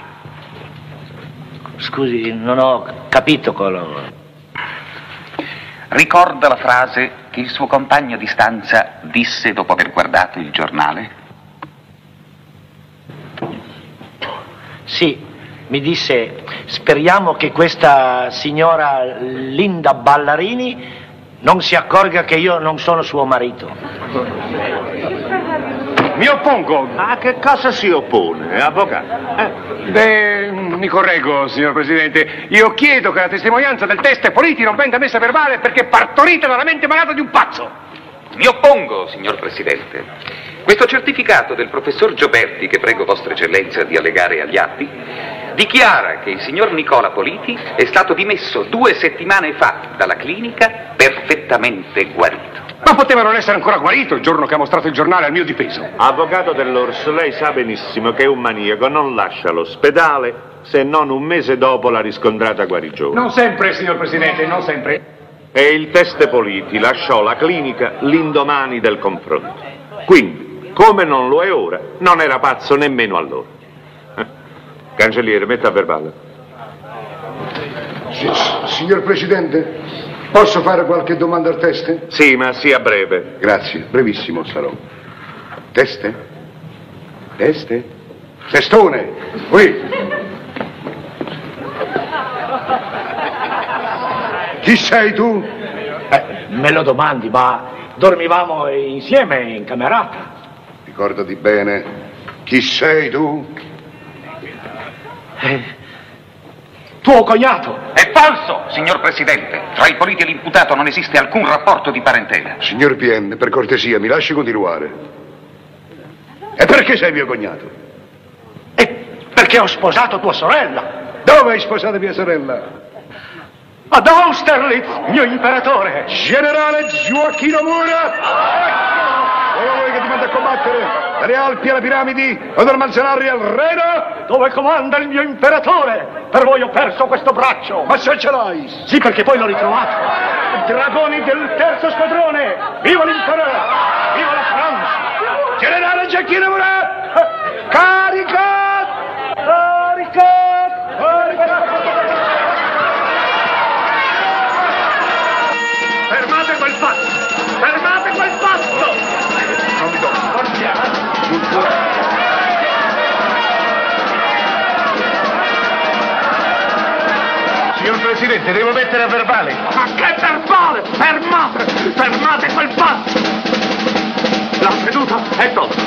Scusi, non ho capito quello. Ricorda la frase che il suo compagno di stanza disse dopo aver guardato il giornale? Sì, mi disse, speriamo che questa signora Linda Ballarini non si accorga che io non sono suo marito. Mi oppongo. Ma a che cosa si oppone, avvocato? Eh? Beh, mi correggo, signor Presidente. Io chiedo che la testimonianza del teste Politi non venga messa a verbale perché è partorita dalla mente malata di un pazzo. Mi oppongo, signor Presidente. Questo certificato del professor Gioberti, che prego Vostra Eccellenza di allegare agli atti, dichiara che il signor Nicola Politi è stato dimesso due settimane fa dalla clinica perfettamente guarito. Ma poteva non essere ancora guarito il giorno che ha mostrato il giornale al mio difeso. Avvocato dell'Orso, lei sa benissimo che un maniaco non lascia l'ospedale se non un mese dopo la riscontrata guarigione. Non sempre, signor Presidente, non sempre. E il teste Politi lasciò la clinica l'indomani del confronto. Quindi, come non lo è ora, non era pazzo nemmeno allora. Cancelliere, metta a verbale. S signor Presidente, posso fare qualche domanda al teste? Sì, ma sia breve. Grazie, brevissimo sarò. Teste? Teste? Testone! Qui! Chi sei tu? Eh, me lo domandi, ma dormivamo insieme in camerata. Ricordati bene, chi sei tu? Eh, tuo cognato. È falso, signor Presidente. Tra i Politi e l'imputato non esiste alcun rapporto di parentela. Signor P N, per cortesia, mi lasci continuare. E perché sei mio cognato? Eh, perché ho sposato tua sorella. Dove hai sposato mia sorella? Ad Austerlitz, mio imperatore! Generale Gioacchino Mura! Dove vuoi che ti manda a combattere? Dalle Alpi alle piramidi o dal Manzanarri al Reno? Dove comanda il mio imperatore? Per voi ho perso questo braccio! Ma se ce l'hai! Sì, perché poi l'ho ritrovato! Dragoni del terzo squadrone! Viva l'imperatore! Viva la Francia! Generale Gioacchino Mura! Carica! Carica! Carica! Fermate quel passo! Fermate quel passo! Non mi do. Signor Presidente, devo mettere a verbale. Ma che verbale? Fermate! Fermate quel passo! La seduta è tolta.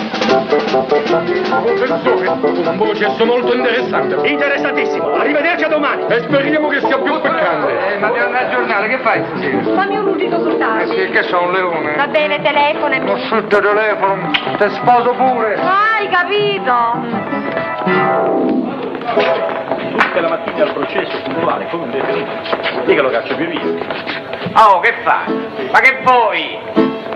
Un processo molto interessante. Interessantissimo. Arrivederci a domani. E speriamo che sia più peccante. Eh, ma devo andare al giornale, che fai stasera? Fammi un udito sul Eh tavolo. sì, che sono un leone. Va bene, telefonami. Non sotto telefono, te sposo pure. Hai capito? Tutte la mattina al processo puntuale come un detenuto. Dica lo caccio più via. Oh, che fa? Ma che vuoi?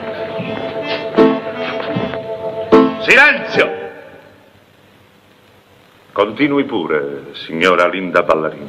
Silenzio! Continui pure, signora Linda Ballarini.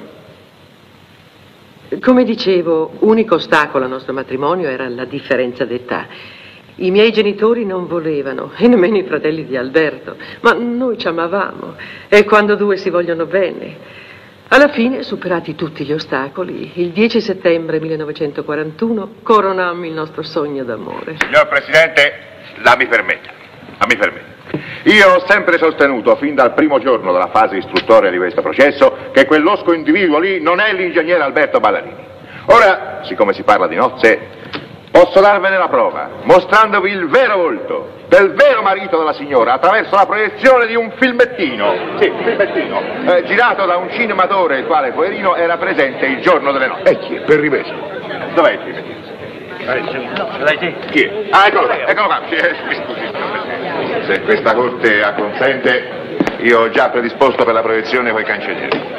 Come dicevo, unico ostacolo al nostro matrimonio era la differenza d'età. I miei genitori non volevano, e nemmeno i fratelli di Alberto, ma noi ci amavamo, e quando due si vogliono bene. Alla fine, superati tutti gli ostacoli, il dieci settembre millenovecentoquarantuno coronammo il nostro sogno d'amore. Signor Presidente, la mi permetta, la mi permetta. Io ho sempre sostenuto, fin dal primo giorno della fase istruttoria di questo processo, che quel losco individuo lì non è l'ingegnere Alberto Ballarini. Ora, siccome si parla di nozze, posso darvene la prova, mostrandovi il vero volto del vero marito della signora attraverso la proiezione di un filmettino, sì, un filmettino, eh, girato da un cinematore il quale, poverino, era presente il giorno delle nozze. E chi è? Per rimesso. Dov'è il filmettino? Dai, sì. Chi è? Ah, eccolo qua, eccolo qua. Eh, scusi, se questa corte acconsente, io ho già predisposto per la proiezione quei cancellieri.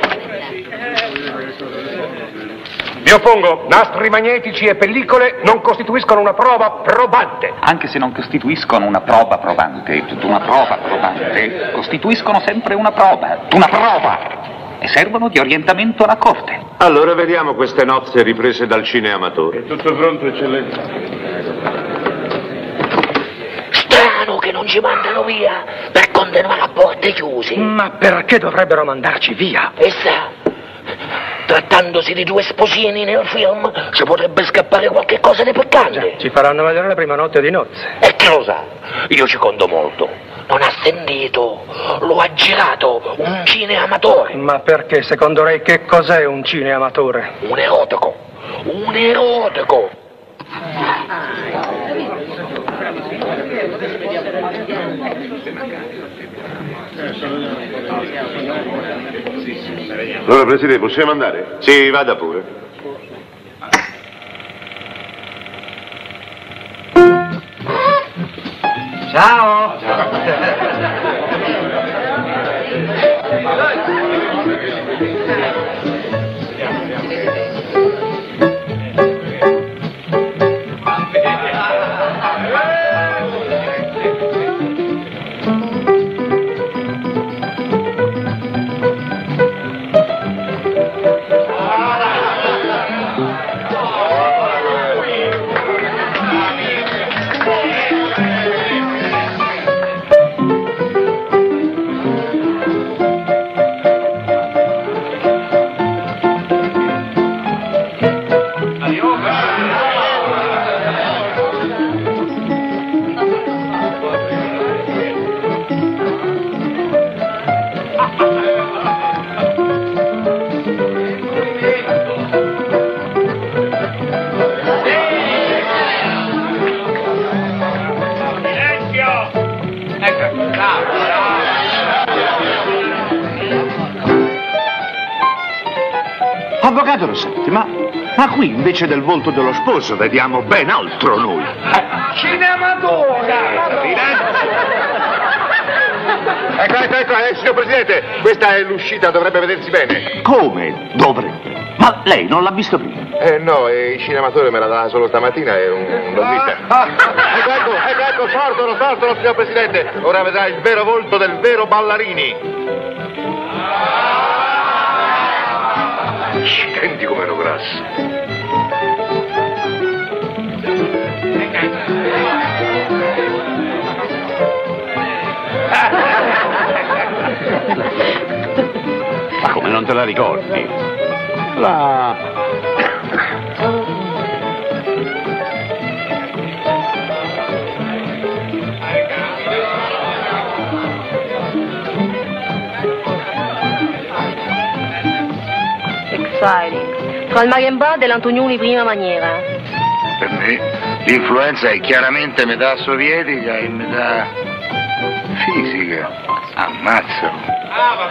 Mi oppongo. Nastri magnetici e pellicole non costituiscono una prova probante. Anche se non costituiscono una prova probante, tutta una prova probante, costituiscono sempre una prova, una prova, e servono di orientamento alla corte. Allora vediamo queste nozze riprese dal cineamatore. È tutto pronto, eccellenza. Strano che non ci mandano via per continuare a porte chiuse. Ma perché dovrebbero mandarci via? E sa, trattandosi di due sposini nel film, ci potrebbe scappare qualche cosa di peccante. Ci faranno vedere la prima notte di nozze. E chi lo sa? Io ci conto molto. Non ha sentito? Lo ha girato un cineamatore. Ma perché, secondo lei, che cos'è un cineamatore? Un erotico. Un erotico. Allora, Presidente, possiamo andare? Sì, vada pure. Ciao! Avvocato Rossetti, ma, ma qui invece del volto dello sposo vediamo ben altro noi. Eh. Cinematore! Ecco, ecco, ecco, eh, signor Presidente, questa è l'uscita, dovrebbe vedersi bene. Come dovrebbe? Ma lei non l'ha visto prima? Eh no, eh, il cinematore me la dava solo stamattina, è un, un novista. Ecco, ecco, ecco, ecco, sortolo, sortolo, signor Presidente. Ora vedrà il vero volto del vero Ballarini. Accidenti come ero grasso. Ma come non te la ricordi? La... Exciting. Con il Marienbad e l'Antonioni prima maniera. Per me l'influenza è chiaramente metà sovietica e metà fisica. Ammazza. Ah, va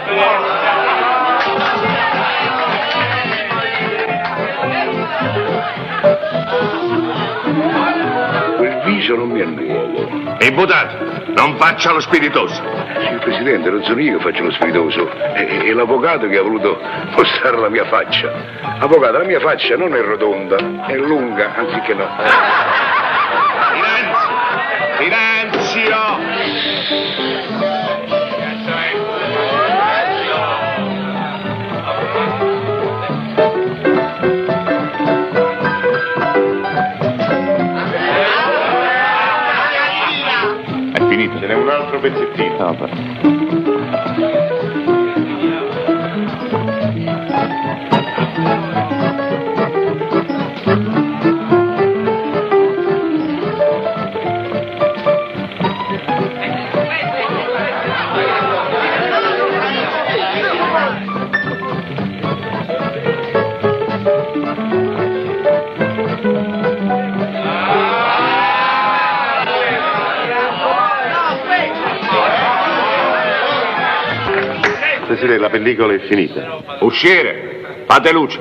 Quel viso non mi è nuovo. Imputato, non faccia lo spiritoso. Signor Presidente, non sono io che faccio lo spiritoso, è, è l'avvocato che ha voluto mostrare la mia faccia. Avvocato, la mia faccia non è rotonda, è lunga, anziché no. Silenzio! Silenzio! È finito, ce n'è un altro pezzettino. No, Presidente, la pellicola è finita. Uscire! Fate luce!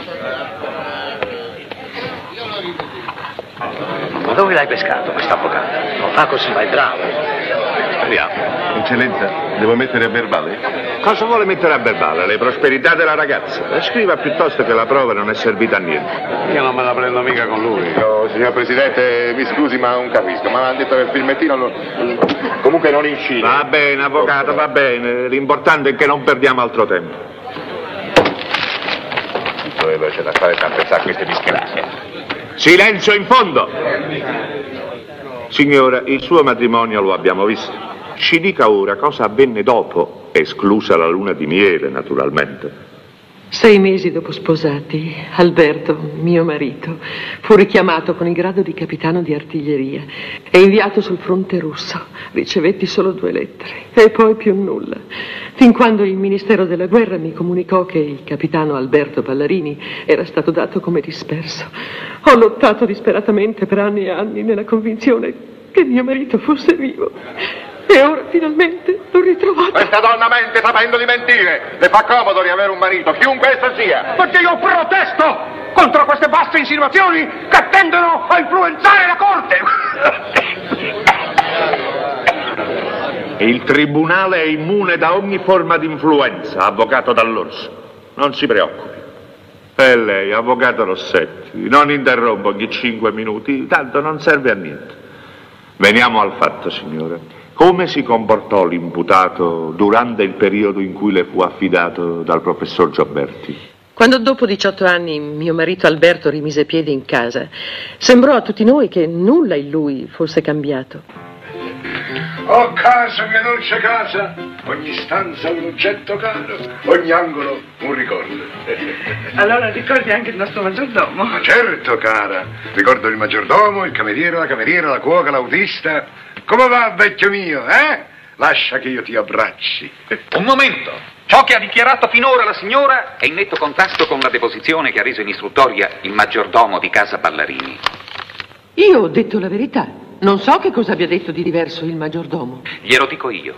Ma dove l'hai pescato questo avvocato? Non fa così, ma è bravo. Speriamo. Eccellenza, devo mettere a verbale? Cosa vuole mettere a verbale? Le prosperità della ragazza? Scriva piuttosto che la prova non è servita a niente. Io non me la prendo mica con lui. No, signor Presidente, mi scusi, ma non capisco. Ma hanno detto che il filmettino non... comunque non incide. Va bene, avvocato, va bene. L'importante è che non perdiamo altro tempo. Dove c'è da fare per pensare a queste disgrazie? Silenzio in fondo! Signora, il suo matrimonio lo abbiamo visto. Ci dica ora cosa avvenne dopo, esclusa la luna di miele, naturalmente. Sei mesi dopo sposati, Alberto, mio marito, fu richiamato con il grado di capitano di artiglieria e inviato sul fronte russo. Ricevetti solo due lettere e poi più nulla, fin quando il Ministero della Guerra mi comunicò che il capitano Alberto Ballarini era stato dato come disperso. Ho lottato disperatamente per anni e anni nella convinzione che mio marito fosse vivo. E ora finalmente l'ho ritrovato. Questa donna mente sapendo di mentire. Le fa comodo di avere un marito, chiunque esso sia. Perché io protesto contro queste basse insinuazioni che tendono a influenzare la Corte. Il tribunale è immune da ogni forma di influenza, avvocato Dall'Orso. Non si preoccupi. E lei, avvocato Rossetti, non interrompo ogni cinque minuti, tanto non serve a niente. Veniamo al fatto, signore. Come si comportò l'imputato durante il periodo in cui le fu affidato dal professor Gioberti? Quando dopo diciotto anni mio marito Alberto rimise piede in casa, sembrò a tutti noi che nulla in lui fosse cambiato. Oh casa, mia dolce casa, ogni stanza un oggetto caro, ogni angolo un ricordo. Allora ricordi anche il nostro maggiordomo? Ma certo, cara, ricordo il maggiordomo, il cameriere, la cameriera, la cuoca, l'autista. Come va, vecchio mio, eh? Lascia che io ti abbracci. Un momento! Ciò che ha dichiarato finora la signora è in netto contrasto con la deposizione che ha reso in istruttoria il maggiordomo di casa Ballarini. Io ho detto la verità. Non so che cosa abbia detto di diverso il maggiordomo. Glielo dico io.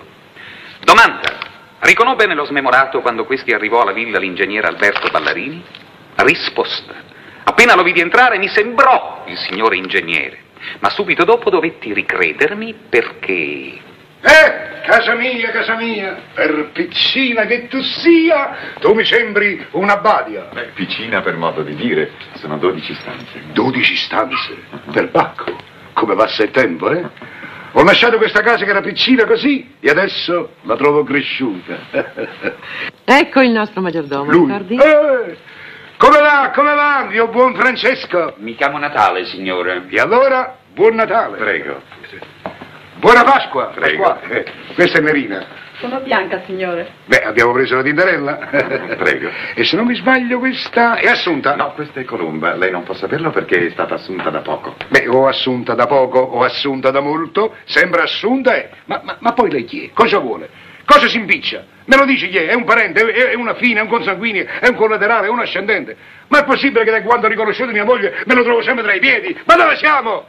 Domanda. Riconobbe nello smemorato quando questi arrivò alla villa l'ingegnere Alberto Ballarini? Risposta. Appena lo vidi entrare mi sembrò il signore ingegnere, ma subito dopo dovetti ricredermi perché... Eh, casa mia, casa mia, per piccina che tu sia, tu mi sembri una badia. Beh, piccina per modo di dire, sono dodici stanze. Dodici stanze? Per pacco? Come passa il tempo, eh? Ho lasciato questa casa che era piccina così e adesso la trovo cresciuta. Ecco il nostro maggiordomo, Lui. ricordi? Eh, come va, come va, mio buon Francesco? Mi chiamo Natale, signore. E allora, buon Natale. Prego. Buona Pasqua. Prego. Qua. Eh, questa è Nerina. Sono bianca, signore. Beh, abbiamo preso la tintarella. Prego. E se non mi sbaglio questa è Assunta? No, questa è Colomba. Lei non può saperlo perché è stata assunta da poco. Beh, o assunta da poco o assunta da molto, sembra assunta è. Ma, ma, ma poi lei chi è? Cosa vuole? Cosa si impiccia? Me lo dici chi è? È un parente, è, è una fine, è un consanguineo, è un collaterale, è un ascendente. Ma è possibile che da quando ho riconosciuto mia moglie me lo trovo sempre tra i piedi? Ma dove siamo?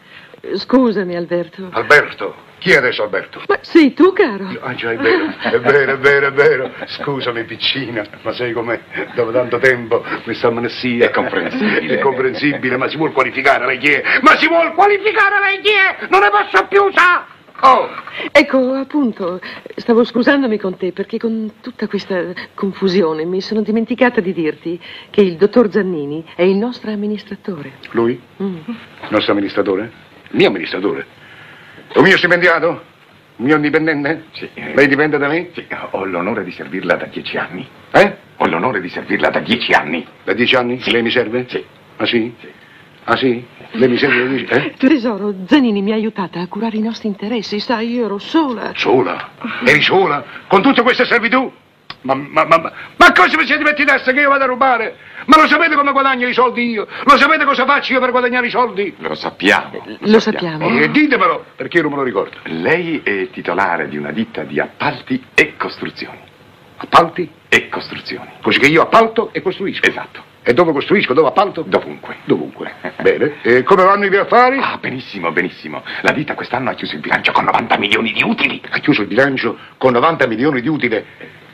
Scusami, Alberto. Alberto? Chi è adesso Alberto? Ma sei tu, caro? Ah già, è vero, è vero, è vero, è vero. Scusami piccina, ma sai com'è? Dopo tanto tempo questa amnesia... È comprensibile. È comprensibile, ma si vuol qualificare lei chi è? Ma si vuol qualificare lei chi è? Non ne posso più, sa! Oh! Ecco, appunto, stavo scusandomi con te perché con tutta questa confusione mi sono dimenticata di dirti che il dottor Zannini è il nostro amministratore. Lui? Mm. Il nostro amministratore? Il mio amministratore? Un mio stipendiato? Un mio indipendente? Sì. Eh, Lei dipende da me? Sì, ho l'onore di servirla da dieci anni. Eh? Ho l'onore di servirla da dieci anni. Da dieci anni? Sì. Lei mi serve? Sì. Ah sì? Sì. Ah sì? Lei mi serve da dieci anni? Eh? Tesoro, Zannini mi ha aiutata a curare i nostri interessi, sai, io ero sola. Sola? Eri sola? Con tutte queste servitù? Ma, ma, ma, ma, ma cosa mi siete metti in testa che io vado a rubare? Ma lo sapete come guadagno i soldi io? Lo sapete cosa faccio io per guadagnare i soldi? Lo sappiamo. Lo sappiamo. E ditemelo, perché io non me lo ricordo. Lei è titolare di una ditta di appalti e costruzioni. Appalti? E costruzioni. Così che io appalto e costruisco? Esatto. E dove costruisco, dove appalto? Dovunque. Dovunque. Bene. E come vanno i miei affari? Ah, benissimo, benissimo. La ditta quest'anno ha chiuso il bilancio con novanta milioni di utili. Ha chiuso il bilancio con novanta milioni di utile.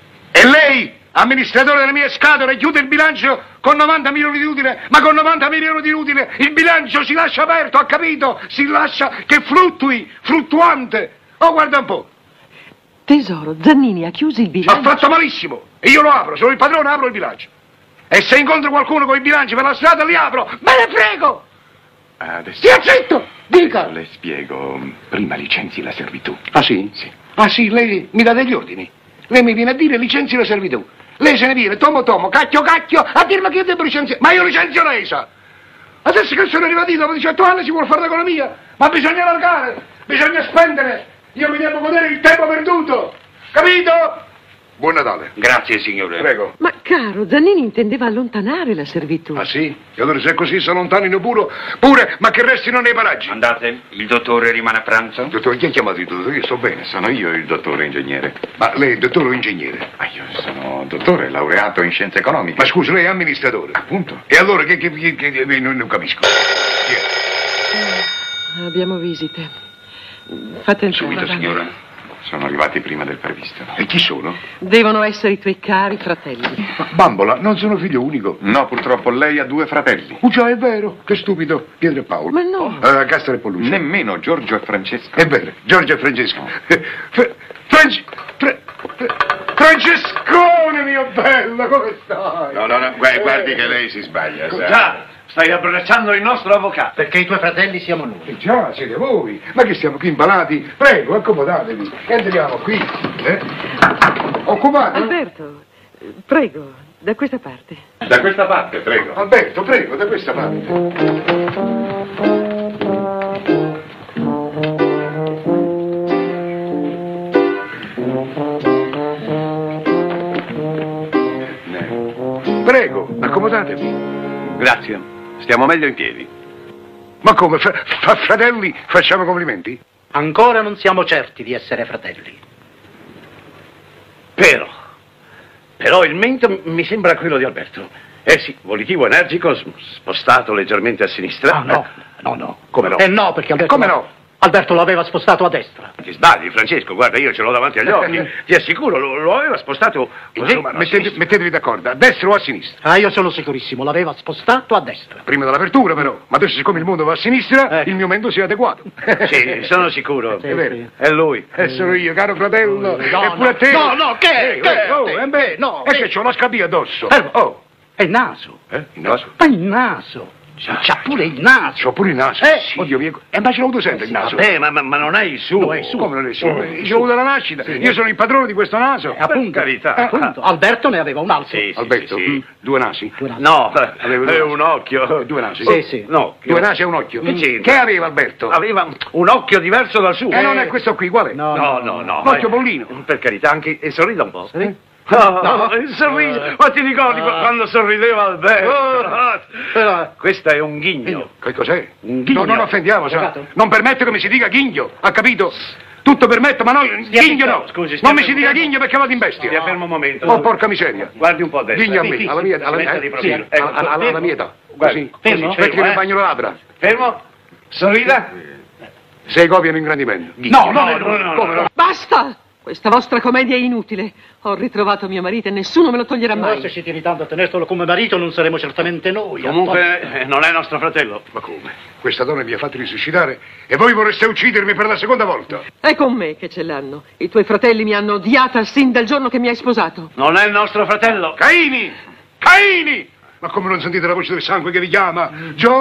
E lei, amministratore delle mie scatole, chiude il bilancio con novanta milioni di utile? Ma con novanta milioni di utile il bilancio si lascia aperto, ha capito? Si lascia che fluttui, fluttuante. Oh, guarda un po'. Tesoro, Zannini ha chiuso il bilancio. Ha fatto malissimo. E io lo apro, sono il padrone, apro il bilancio. E se incontro qualcuno con i bilanci per la strada li apro. Me ne frego! Adesso... Stia zitto! Dica! Le spiego. Prima licenzi la servitù. Ah sì? Sì. Ah sì, lei mi dà degli ordini. Lei mi viene a dire licenzi la servitù. Lei se ne viene, tomo tomo, cacchio cacchio, a dirmi che io devo licenziare. Ma io licenzio lei, sa! Adesso che sono arrivati dopo diciotto anni si vuole fare l'economia. Ma bisogna allargare, bisogna spendere. Io mi devo godere il tempo perduto. Capito? Buon Natale. Grazie, signore. Prego. Ma caro, Zannini intendeva allontanare la servitù. Ah sì? E allora se è così si allontanino pure, pure, ma che restino nei paraggi. Andate, il dottore rimane a pranzo? Dottore, chi ha chiamato il dottore? Io sto bene. Sono io il dottore ingegnere. Ma lei è dottore o ingegnere? Ma io sono dottore, laureato in scienze economiche. Ma scusi, lei è amministratore? Appunto. E allora che, che, che, che non, non capisco. Chi è? Eh, abbiamo visite. Fate entrare. Subito, signora. Sono arrivati prima del previsto. E chi sono? Devono essere i tuoi cari fratelli. Ma Bambola, non sono figlio unico. No, purtroppo lei ha due fratelli. Oh già, è vero. Che stupido. Pietro e Paolo. Ma no. Uh, Castro e Polluccio. Nemmeno Giorgio e Francesco. È vero, Giorgio e Francesco. Fra, Franci, Fra, Fra, Francescone, mio bello, come stai? No, no, no, guardi, guardi che lei si sbaglia. sa. Già, stai abbracciando il nostro avvocato. Perché i tuoi fratelli siamo noi. Eh già, siete voi. Ma che stiamo qui imbalati? Prego, accomodatevi. Entriamo qui. Eh? Occupate. Alberto, prego, da questa parte. Da questa parte, prego. Alberto, prego, da questa parte. Prego, accomodatevi. Grazie. Stiamo meglio in piedi. Ma come, fra, fra fratelli facciamo complimenti? Ancora non siamo certi di essere fratelli. Però, però il mento mi sembra quello di Alberto. Eh sì, volitivo, energico, spostato leggermente a sinistra. No, no, no, no. Come no? Eh no, perché Alberto... Come no? Alberto lo aveva spostato a destra. Ti sbagli, Francesco, guarda, io ce l'ho davanti agli occhi. Ti assicuro, lo, lo aveva spostato così. Insomma, mettete, mettetevi d'accordo, a destra o a sinistra? Ah, io sono sicurissimo, l'aveva spostato a destra. Prima dell'apertura, però. Ma adesso, siccome il mondo va a sinistra, il mio mento si è adeguato. Sì, sono sicuro. È vero. È lui. E sono io, caro fratello. No, e no, pure a te. no, no, che? Eh, che? oh, che? eh, beh, no. è che c'ho la scabia addosso. Fermo. Oh. È il naso. Eh? Il naso? Ma il naso. C'ha pure il naso. C'ho pure il naso? Eh, sì. Oddio mio. Eh, ma ce l'ho avuto sempre il naso. Vabbè, ma, ma, ma non è il suo. No, è il suo. Come non è il suo? Oh, Eh, ce l'ho avuto dalla nascita. Sì. Io sono il padrone di questo naso. Eh, appunto. Per carità. Eh, appunto. Alberto ne aveva un altro. Sì, sì, Alberto? sì, sì. Mm. Due nasi? Due nasi. No, Avevo due è nasi. un occhio. Due nasi? Sì, sì. No. Due nasi e un occhio. Che c'entra? Che aveva Alberto? Aveva un occhio diverso dal suo. E non è questo qui, qual è? No, No, no, no. L'occhio pollino. Per carità, anche. E sorrida un po'. Eh? No, no, il sorriso. Ma ti ricordi Ah. quando sorrideva Alberto? Oh. Però- Questo è un ghigno. Che cos'è? Un ghigno. No, non offendiamo, sa. Avvocato? Non permetto che mi si dica ghigno, ha capito? Tutto permetto, ma no, ghigno no. Scusi, stia non mi si fermo. dica ghigno perché vado in bestia. Stia fermo un momento. Oh, porca miseria. Guardi un po' a destra. Ghigno a me, Sì, sì, alla mia, sì, alla, metta eh, di sì, profilo. Ecco, alla, alla, alla fermo. mia età. Guardi, Così, fermo? così, perché Fermo, mi eh. bagno la labbra. Fermo. Sorrida. Sei copia un ingrandimento. No, no, no, no, no, come no? Basta! Questa vostra commedia è inutile. Ho ritrovato mio marito e nessuno me lo toglierà Se mai. siete irritando a tenerlo come marito non saremo certamente noi. Comunque eh, non è nostro fratello. Ma come? Questa donna mi ha fatto risuscitare e voi vorreste uccidermi per la seconda volta. È con me che ce l'hanno. I tuoi fratelli mi hanno odiata sin dal giorno che mi hai sposato. Non è il nostro fratello. Caini! Caini! Ma come non sentite la voce del sangue che vi chiama?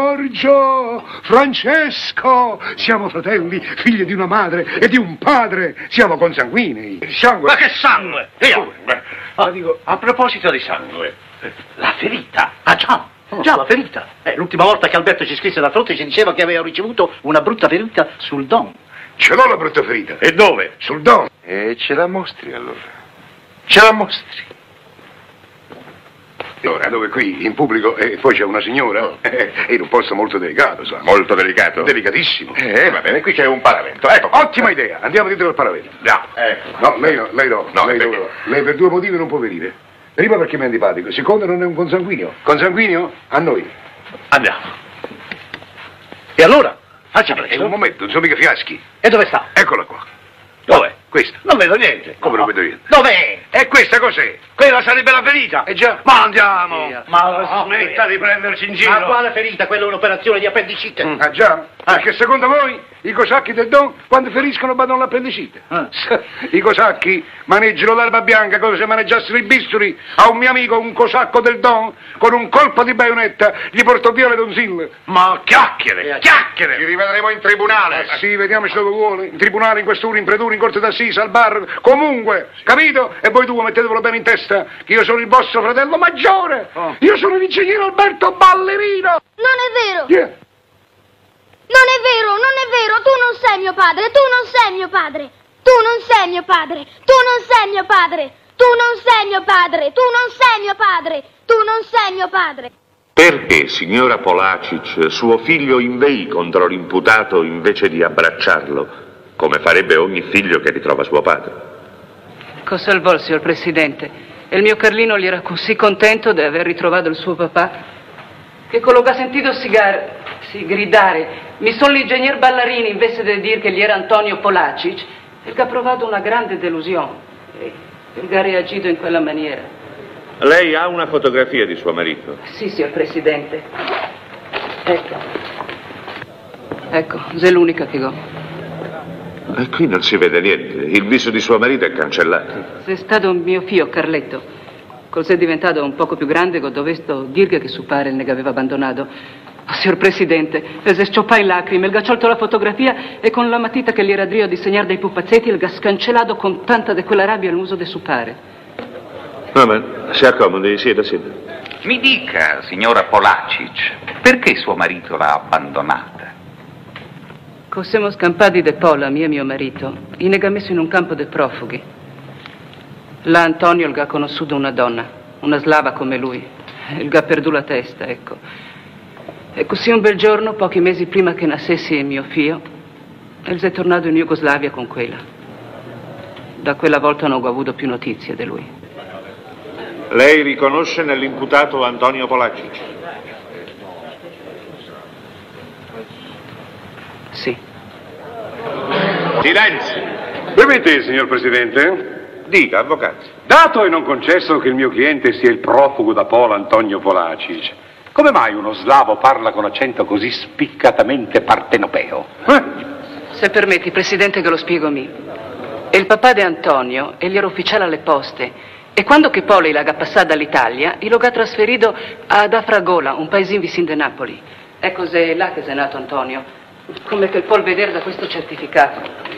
Giorgio! Francesco! Siamo fratelli, figli di una madre e di un padre. Siamo consanguinei. Il sangue... Ma che sangue? Io. Ma dico... A proposito di sangue, la ferita. Ah già, già la ferita. Eh, l'ultima volta che Alberto ci scrisse da fronte ci diceva che aveva ricevuto una brutta ferita sul don. Ce l'ho la brutta ferita. E dove? Sul don. E ce la mostri allora. Ce la mostri. Ora, dove qui, in pubblico, e poi c'è una signora, eh, è in un posto molto delicato, sa. Molto delicato. Delicatissimo. Eh, va bene, qui c'è un paravento. Ecco. Ottima idea, andiamo dietro al paravento. No, ecco. No, lei no, lei no. No, lei, perché? dove- lei per due motivi non può venire. Prima perché mi è antipatico, secondo non è un consanguineo. Consanguineo? A noi. Andiamo. E allora? Faccia presto. Un momento, non sono mica fiaschi. E dove sta? Eccola qua. Dov'è? Questa. Non vedo niente. Come non vedo niente? Dov'è? E questa cos'è? Quella sarebbe la ferita. Eh già. Ma andiamo. Via. Ma smetta di prenderci in giro. Ma quale ferita? Quella è un'operazione di appendicite. Mm. Ah già? Perché secondo voi i cosacchi del Don quando feriscono battono l'appendicite? Ah. I cosacchi maneggiano l'alba bianca come se maneggiassero i bisturi. A un mio amico, un cosacco del Don, con un colpo di baionetta gli portò via le donzille. Ma chiacchiere, chiacchiere. Ci rivedremo in tribunale. Eh, sì, vediamoci dove vuole. In tribunale, in questura, in predura, in corte d'assise, al bar, comunque. Capito? E voi due mettetevelo bene in testa che io sono il vostro fratello maggiore. Oh. Io sono l'ingegnere Alberto Ballerino. Non è vero! Yeah. Non è vero, non è vero, tu non sei mio padre, tu non sei mio padre, tu non sei mio padre, tu non sei mio padre, tu non sei mio padre, tu non sei mio padre, tu non sei mio padre. Perché, signora Polacic, suo figlio invei contro l'imputato invece di abbracciarlo, come farebbe ogni figlio che ritrova suo padre? Cosa vuol, signor Presidente? Il mio Carlino gli era così contento di aver ritrovato il suo papà che quello che ha sentito si, gar- si gridare mi sono l'ingegner Ballarini invece di dire che gli era Antonio Polacic e che ha provato una grande delusione e che ha reagito in quella maniera. Lei ha una fotografia di suo marito? Sì, signor Presidente. Ecco. Ecco, è l'unica che ho. E qui non si vede niente, il viso di suo marito è cancellato. Se è stato un mio figlio, Carletto. Cos'è diventato un poco più grande, che dovesto dire che suo padre ne aveva abbandonato. Oh, signor Presidente, se scioppa in lacrime, il gacciolto la fotografia e con la matita che gli era drio a disegnare dei pupazzetti, il ga scancellato con tanta di quella rabbia l'uso di suo padre. No, ma si accomodi, sieda, sieda. Mi dica, signora Polacic, perché suo marito l'ha abbandonata? Che siamo scampati de Pola, mio e mio marito, e ne ha messo in un campo de profughi. Là Antonio il ha conosciuto una donna, una slava come lui. Il ha perduto la testa, ecco. E così un bel giorno, pochi mesi prima che nascesse mio figlio, il è tornato in Jugoslavia con quella. Da quella volta non ho avuto più notizie di lui. Lei riconosce nell'imputato Antonio Polacic? Sì. Silenzio! Permette, signor Presidente? Dica, avvocato. Dato e non concesso che il mio cliente sia il profugo da Polo Antonio Polacic, come mai uno slavo parla con accento così spiccatamente partenopeo? Eh? Se permetti, Presidente, che lo spiego mi. È il papà di Antonio e gli era ufficiale alle poste. E quando che Polo l'ha passato dall'Italia, il l'ha trasferito ad Afragola, un paesino vicino di Napoli. È cos'è là che sei nato Antonio, come che il può vedere da questo certificato.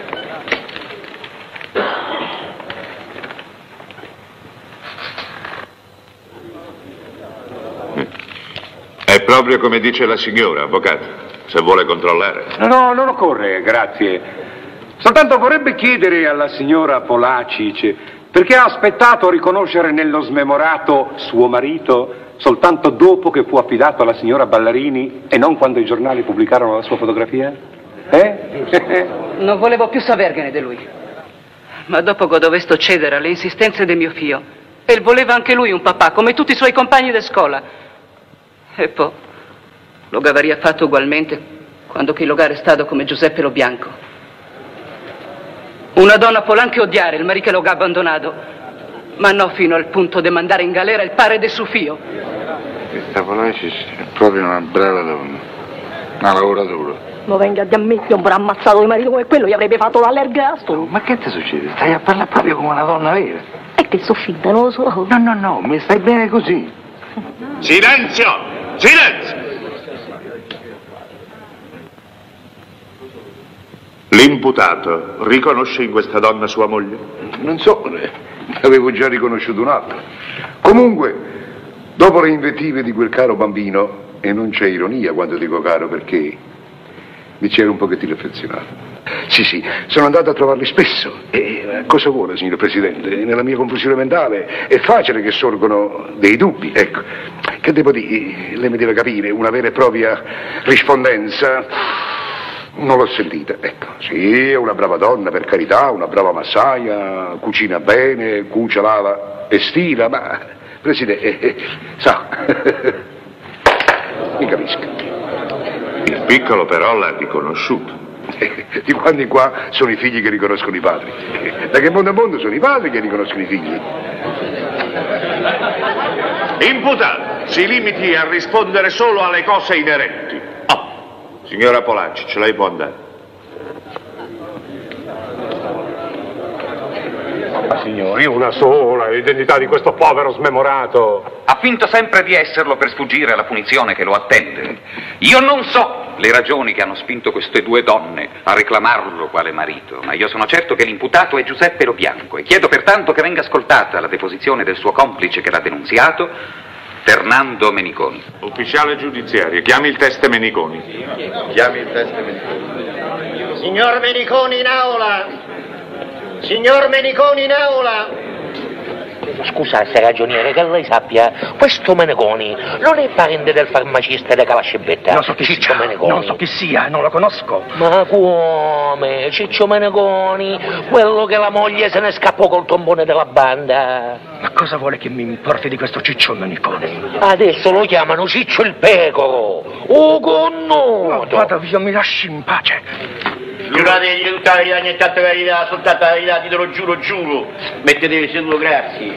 È proprio come dice la signora, avvocato, se vuole controllare. No, no, non occorre, grazie. Soltanto vorrebbe chiedere alla signora Polacic perché ha aspettato a riconoscere nello smemorato suo marito soltanto dopo che fu affidato alla signora Ballarini e non quando i giornali pubblicarono la sua fotografia? Eh? Non volevo più saperne di lui. Ma dopo che dovesto cedere alle insistenze di mio figlio, e voleva anche lui un papà, come tutti i suoi compagni di scuola. E poi lo avrebbe fatto ugualmente quando che lo è stato come Giuseppe Lo Bianco. Una donna può anche odiare il marito che lo ha abbandonato, ma no fino al punto di mandare in galera il pare del suo figlio. Questa Polacic è proprio una brava donna, una lavoratura. Ma venga di me, io avrà ammazzato il marito come quello, gli avrebbe fatto l'allergastolo. Ma che ti succede? Stai a parlare proprio come una donna vera. È che sono finta, non lo so. No, no, no, mi stai bene così. Silenzio! Silenzio! L'imputato riconosce in questa donna sua moglie? Non so, avevo già riconosciuto un'altra. Comunque, dopo le invettive di quel caro bambino, e non c'è ironia quando dico caro perché mi c'era un pochettino affezionato. Sì, sì, sono andato a trovarli spesso. E cosa vuole, signor Presidente? Nella mia confusione mentale è facile che sorgono dei dubbi, ecco. Che devo dire? Lei mi deve capire, una vera e propria rispondenza non l'ho sentita, ecco. Sì, è una brava donna, per carità, una brava massaia, cucina bene, cucia, lava e stila, ma, Presidente, eh, eh, sa, mi capisca. Il piccolo però l'ha riconosciuto. Di quando in qua sono i figli che riconoscono i padri. Da che mondo a mondo sono i padri che riconoscono i figli. Imputato, si limiti a rispondere solo alle cose inerenti. Oh, signora Polacic, lei può andare. Signori, una sola, l'identità di questo povero smemorato. Ha finto sempre di esserlo per sfuggire alla punizione che lo attende. Io non so le ragioni che hanno spinto queste due donne a reclamarlo quale marito, ma io sono certo che l'imputato è Giuseppe Lo Bianco e chiedo pertanto che venga ascoltata la deposizione del suo complice che l'ha denunziato, Fernando Meniconi. Ufficiale giudiziario, chiami il teste Meniconi. Chiami il teste Meniconi. Signor Meniconi in aula! Signor Meniconi in aula! Scusasse, ragioniere, che lei sappia, questo Meniconi non è parente del farmacista di Calascibetta. Non so chi Ciccio sia, Meniconi. non so chi sia, non lo conosco. Ma come? Ciccio Meniconi, quello che la moglie se ne scappò col tombone della banda. Ma cosa vuole che mi importi di questo Ciccio Meniconi? Adesso lo chiamano Ciccio il Pecoro. Oh, connoto! No, vada via, mi lasci in pace. Giurate di tutta la verità, niente altra verità, soltanto la verità, te lo giuro, giuro. Mettetevi seduto, grazie.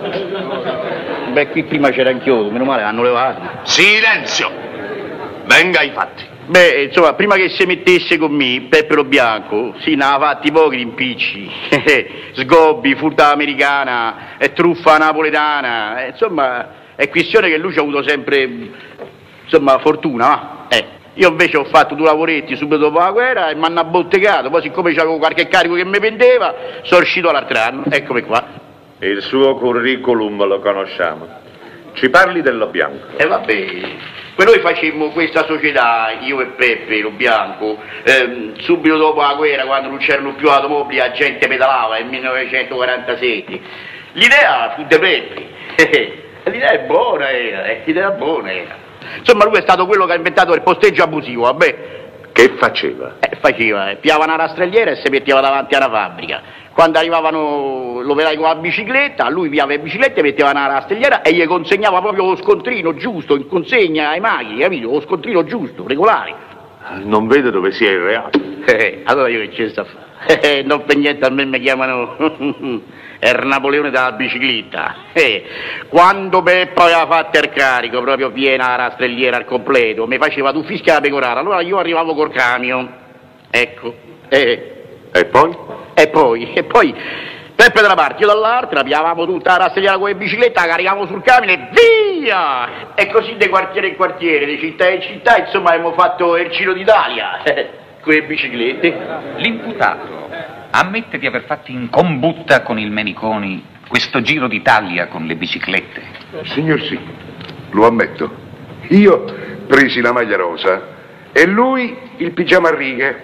Beh, qui prima c'era anch'io, meno male, hanno levato. Silenzio! Venga ai fatti. Beh, insomma, prima che si mettesse con me, Peppe Lo Bianco, sì, ne aveva fatti pochi impicci. Sgobbi, furta americana, e truffa napoletana. Eh, insomma, è questione che lui ci ha avuto sempre, insomma, fortuna, va? Eh. Io invece ho fatto due lavoretti subito dopo la guerra e mi hanno abbottegato, poi siccome c'avevo qualche carico che mi pendeva, sono uscito l'altro anno, eccomi qua. Il suo curriculum lo conosciamo. Ci parli dello Bianco? E eh, vabbè, poi noi facemmo questa società, io e Peppe Lo Bianco, ehm, subito dopo la guerra, quando non c'erano più automobili, la gente pedalava, nel millenovecentoquarantasette. L'idea fu di Peppe, l'idea è buona era, eh, l'idea buona era. Insomma, lui è stato quello che ha inventato il posteggio abusivo, vabbè. Che faceva? Eh, faceva, eh, piava una rastrelliera e si metteva davanti alla fabbrica. Quando arrivavano l'operai con la bicicletta, lui piava le biciclette, metteva una rastrelliera e gli consegnava proprio lo scontrino giusto, in consegna ai macchini, capito? Lo scontrino giusto, regolare. Non vedo dove sia il reato. Eh, allora io che ci sto a fare? Eh, non per niente a me mi chiamano il Napoleone della bicicletta. Eh, quando Beppo aveva fatto il carico, proprio piena la rastrelliera al completo, mi faceva tu fischia la pecorara, allora io arrivavo col camion. Ecco. Eh. E poi? E poi, e poi, Peppe da una parte, io dall'altra, piavamo tutta la rastrelliera con le biciclette, la caricavamo sul camion e via! E così di quartiere in quartiere, di città in città, insomma, abbiamo fatto il Giro d'Italia. Con le biciclette. L'imputato ammette di aver fatto in combutta con il Meniconi questo Giro d'Italia con le biciclette? Signor sì, lo ammetto. Io presi la maglia rosa e lui il pigiama a righe.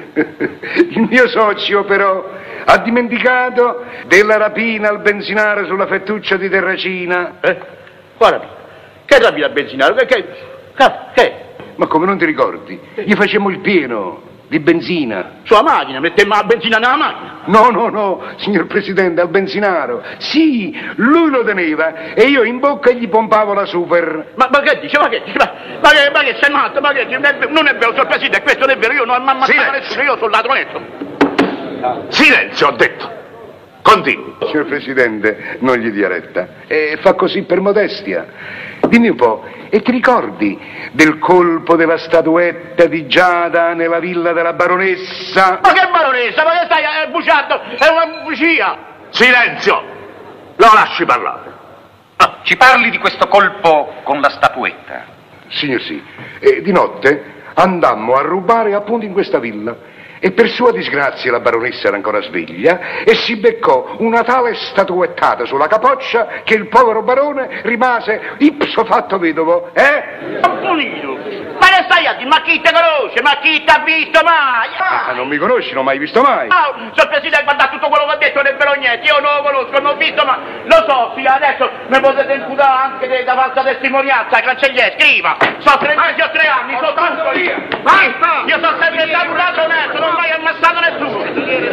Il mio socio però ha dimenticato della rapina al benzinario sulla fettuccia di Terracina. Eh? Guarda, che rapina al benzinario? Che, che, che? Ma come non ti ricordi? Gli facemmo il pieno di benzina. Sulla macchina? Mettemmo la benzina nella macchina? No, no, no, signor Presidente, al benzinaro. Sì, lui lo teneva e io in bocca gli pompavo la super. Ma, ma che dice? Ma che dice? Ma, ma, che, ma che sei matto? Ma che dice? Non è vero, signor Presidente, questo non è vero, io non ho ammazzato nessuno, io sono ladronetto. Silenzio, ho detto. Continui. Signor Presidente, non gli dia retta. Eh, fa così per modestia. Dimmi un po', e ti ricordi del colpo della statuetta di Giada nella villa della baronessa? Ma che baronessa? Ma che stai eh, bugiando? È una bugia! Silenzio! Lo lasci parlare. Ah, ci parli di questo colpo con la statuetta? Signor sì. E di notte andammo a rubare appunto in questa villa. E per sua disgrazia la baronessa era ancora sveglia e si beccò una tale statuettata sulla capoccia che il povero barone rimase ipso fatto vedovo, eh? Appunito! Ma ne stai a dire? Ma chi te conosce? Ma chi ti ha visto mai? Ah, non mi conosci, non ho mai visto mai. Ah, signor Presidente, guardate tutto quello che ho detto, non è vero niente, io non lo conosco, non ho visto mai. Lo so, sì, adesso mi potete imputare anche da falsa testimonianza, cancelliere, scriva. So tre mesi o tre anni, so tutto io. Basta! Io sono sempre stato un ladro onesto, non ho mai ammazzato nessuno.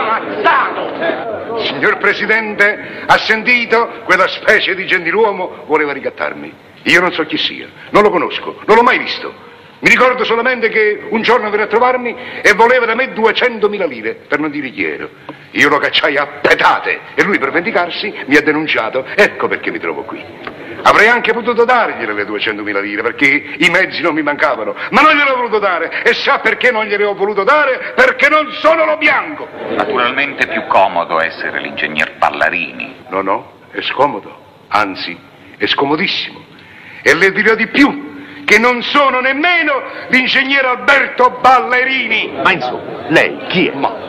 Ammazzato! Signor Presidente, ha sentito? Quella specie di gentiluomo voleva ricattarmi. Io non so chi sia, non lo conosco, non l'ho mai visto. Mi ricordo solamente che un giorno venne a trovarmi e voleva da me duecentomila lire, per non dire chi ero. Io lo cacciai a pedate e lui per vendicarsi mi ha denunciato, ecco perché mi trovo qui. Avrei anche potuto dargliele le duecentomila lire perché i mezzi non mi mancavano, ma non gliel'ho voluto dare. E sa perché non gliele ho voluto dare? Perché non sono lo bianco. Naturalmente è più comodo essere l'ingegner Ballarini. No, no, è scomodo, anzi, è scomodissimo. E le dirò di più, che non sono nemmeno l'ingegnere Alberto Ballarini. Ma insomma, lei chi è? Ma...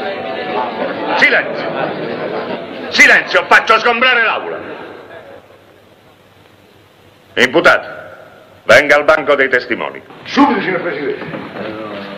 Silenzio! Silenzio, faccio sgombrare l'aula. Imputato, venga al banco dei testimoni. Subito, signor Presidente.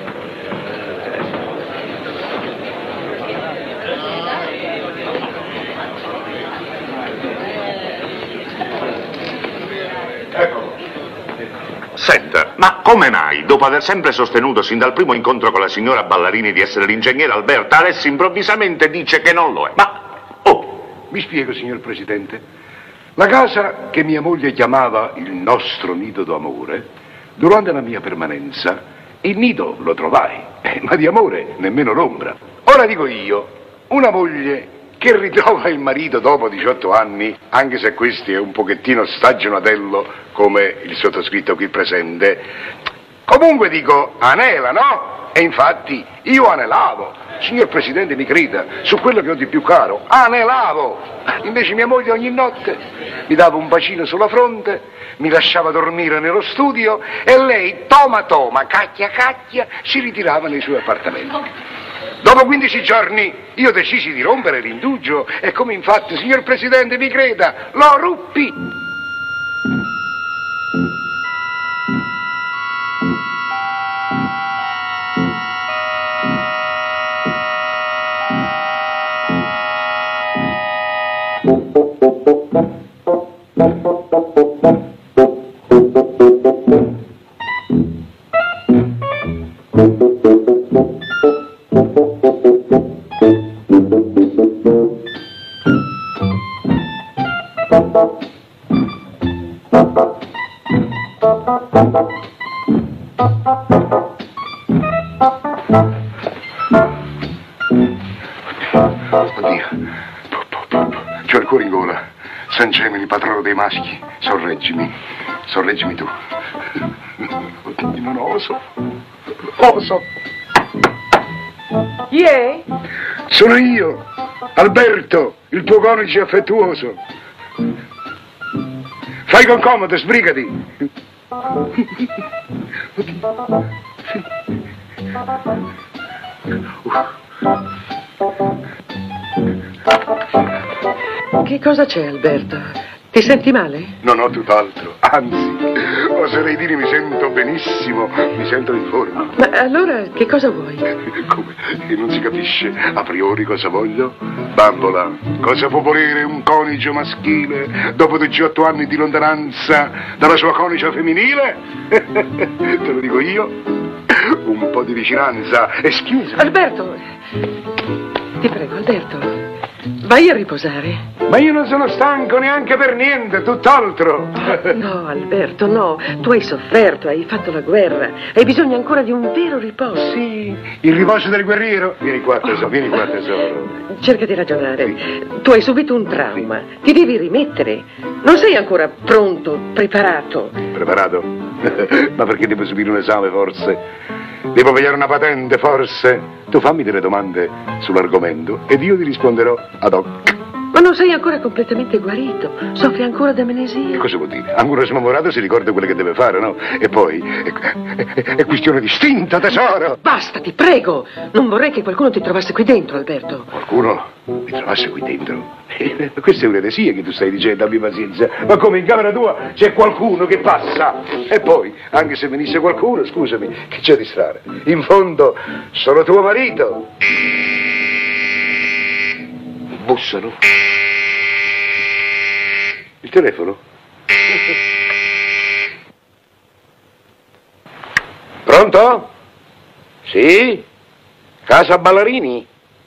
Eccolo. Senta, ma come mai, dopo aver sempre sostenuto sin dal primo incontro con la signora Ballarini di essere l'ingegnere Alberta, adesso improvvisamente dice che non lo è? Ma, oh, mi spiego, signor Presidente. La casa che mia moglie chiamava il nostro nido d'amore, durante la mia permanenza, il nido lo trovai, eh, ma di amore nemmeno l'ombra. Ora dico io, una moglie che ritrova il marito dopo diciotto anni, anche se questi è un pochettino stagionatello come il sottoscritto qui presente, comunque dico anela, no? E infatti io anelavo. Signor Presidente, mi creda, su quello che ho di più caro, anelavo. Invece mia moglie ogni notte mi dava un bacino sulla fronte, mi lasciava dormire nello studio e lei, toma toma, cacchia cacchia, si ritirava nei suoi appartamenti. Dopo quindici giorni io decisi di rompere l'indugio e come infatti, signor Presidente, mi creda, lo ruppi. C'ho il cuore in gola. San Gemini, patrono dei maschi, sorreggimi. Sorreggimi tu. Non oso. Oso. Chi è? Sono io, Alberto, il tuo coniuge affettuoso. Fai con comodo, sbrigati. Che cosa c'è, Alberto? Ti senti male? No, no, tutt'altro. Anzi, oserei dire mi sento benissimo, mi sento in forma. Ma allora che cosa vuoi? Come? E non si capisce a priori cosa voglio? Bambola, cosa può volere un coniuge maschile dopo diciotto anni di lontananza dalla sua coniuge femminile? Te lo dico io. Un po' di vicinanza e schiusa. Alberto! Ti prego, Alberto. Vai a riposare. Ma io non sono stanco neanche per niente, tutt'altro. No, Alberto, no. Tu hai sofferto, hai fatto la guerra. Hai bisogno ancora di un vero riposo. Sì, il riposo del guerriero. Vieni qua, tesoro, vieni qua, tesoro. Cerca di ragionare. Tu hai subito un trauma. Ti devi rimettere. Non sei ancora pronto, preparato. Preparato? Ma perché devo subire un esame, forse? Devo vegliare una patente, forse? Tu fammi delle domande sull'argomento ed io ti risponderò ad hoc. Ma non sei ancora completamente guarito. Soffri ancora d'amnesia. Che cosa vuol dire? Ancora smemorato si ricorda quello che deve fare, no? E poi è, è, è questione distinta, tesoro. Basta, ti prego. Non vorrei che qualcuno ti trovasse qui dentro, Alberto. Qualcuno mi trovasse qui dentro? Eh, questa è un'eresia che tu stai dicendo, abbi pazienza. Ma come in camera tua c'è qualcuno che passa? E poi, anche se venisse qualcuno, scusami, che c'è a distrarre? In fondo, sono tuo marito. Bussano. Il telefono? Pronto? Sì? Casa Ballarini?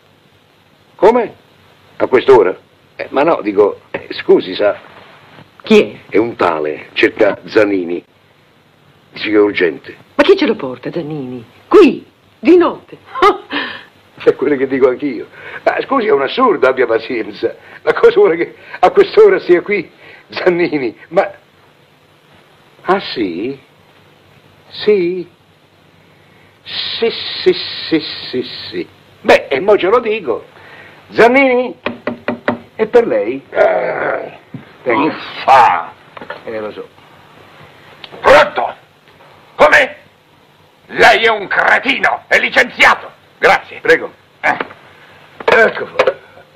Come? A quest'ora? Eh, ma no, dico, eh, scusi, sa. Chi è? È un tale, cerca Zanini. Dice che è urgente. Ma chi ce lo porta, Zanini? Qui, di notte. È quello che dico anch'io. Ah, scusi, è un assurdo, abbia pazienza. Ma cosa vuole che a quest'ora sia qui Zannini? Ma... Ah, sì? Sì? Sì, sì, sì, sì, sì. Beh, e mo ce lo dico. Zannini? È per lei? Eh, Uffa! Eh, lo so. Pronto? Come? Lei è un cretino, è licenziato. Grazie. Prego. Eh. Ecco fuori.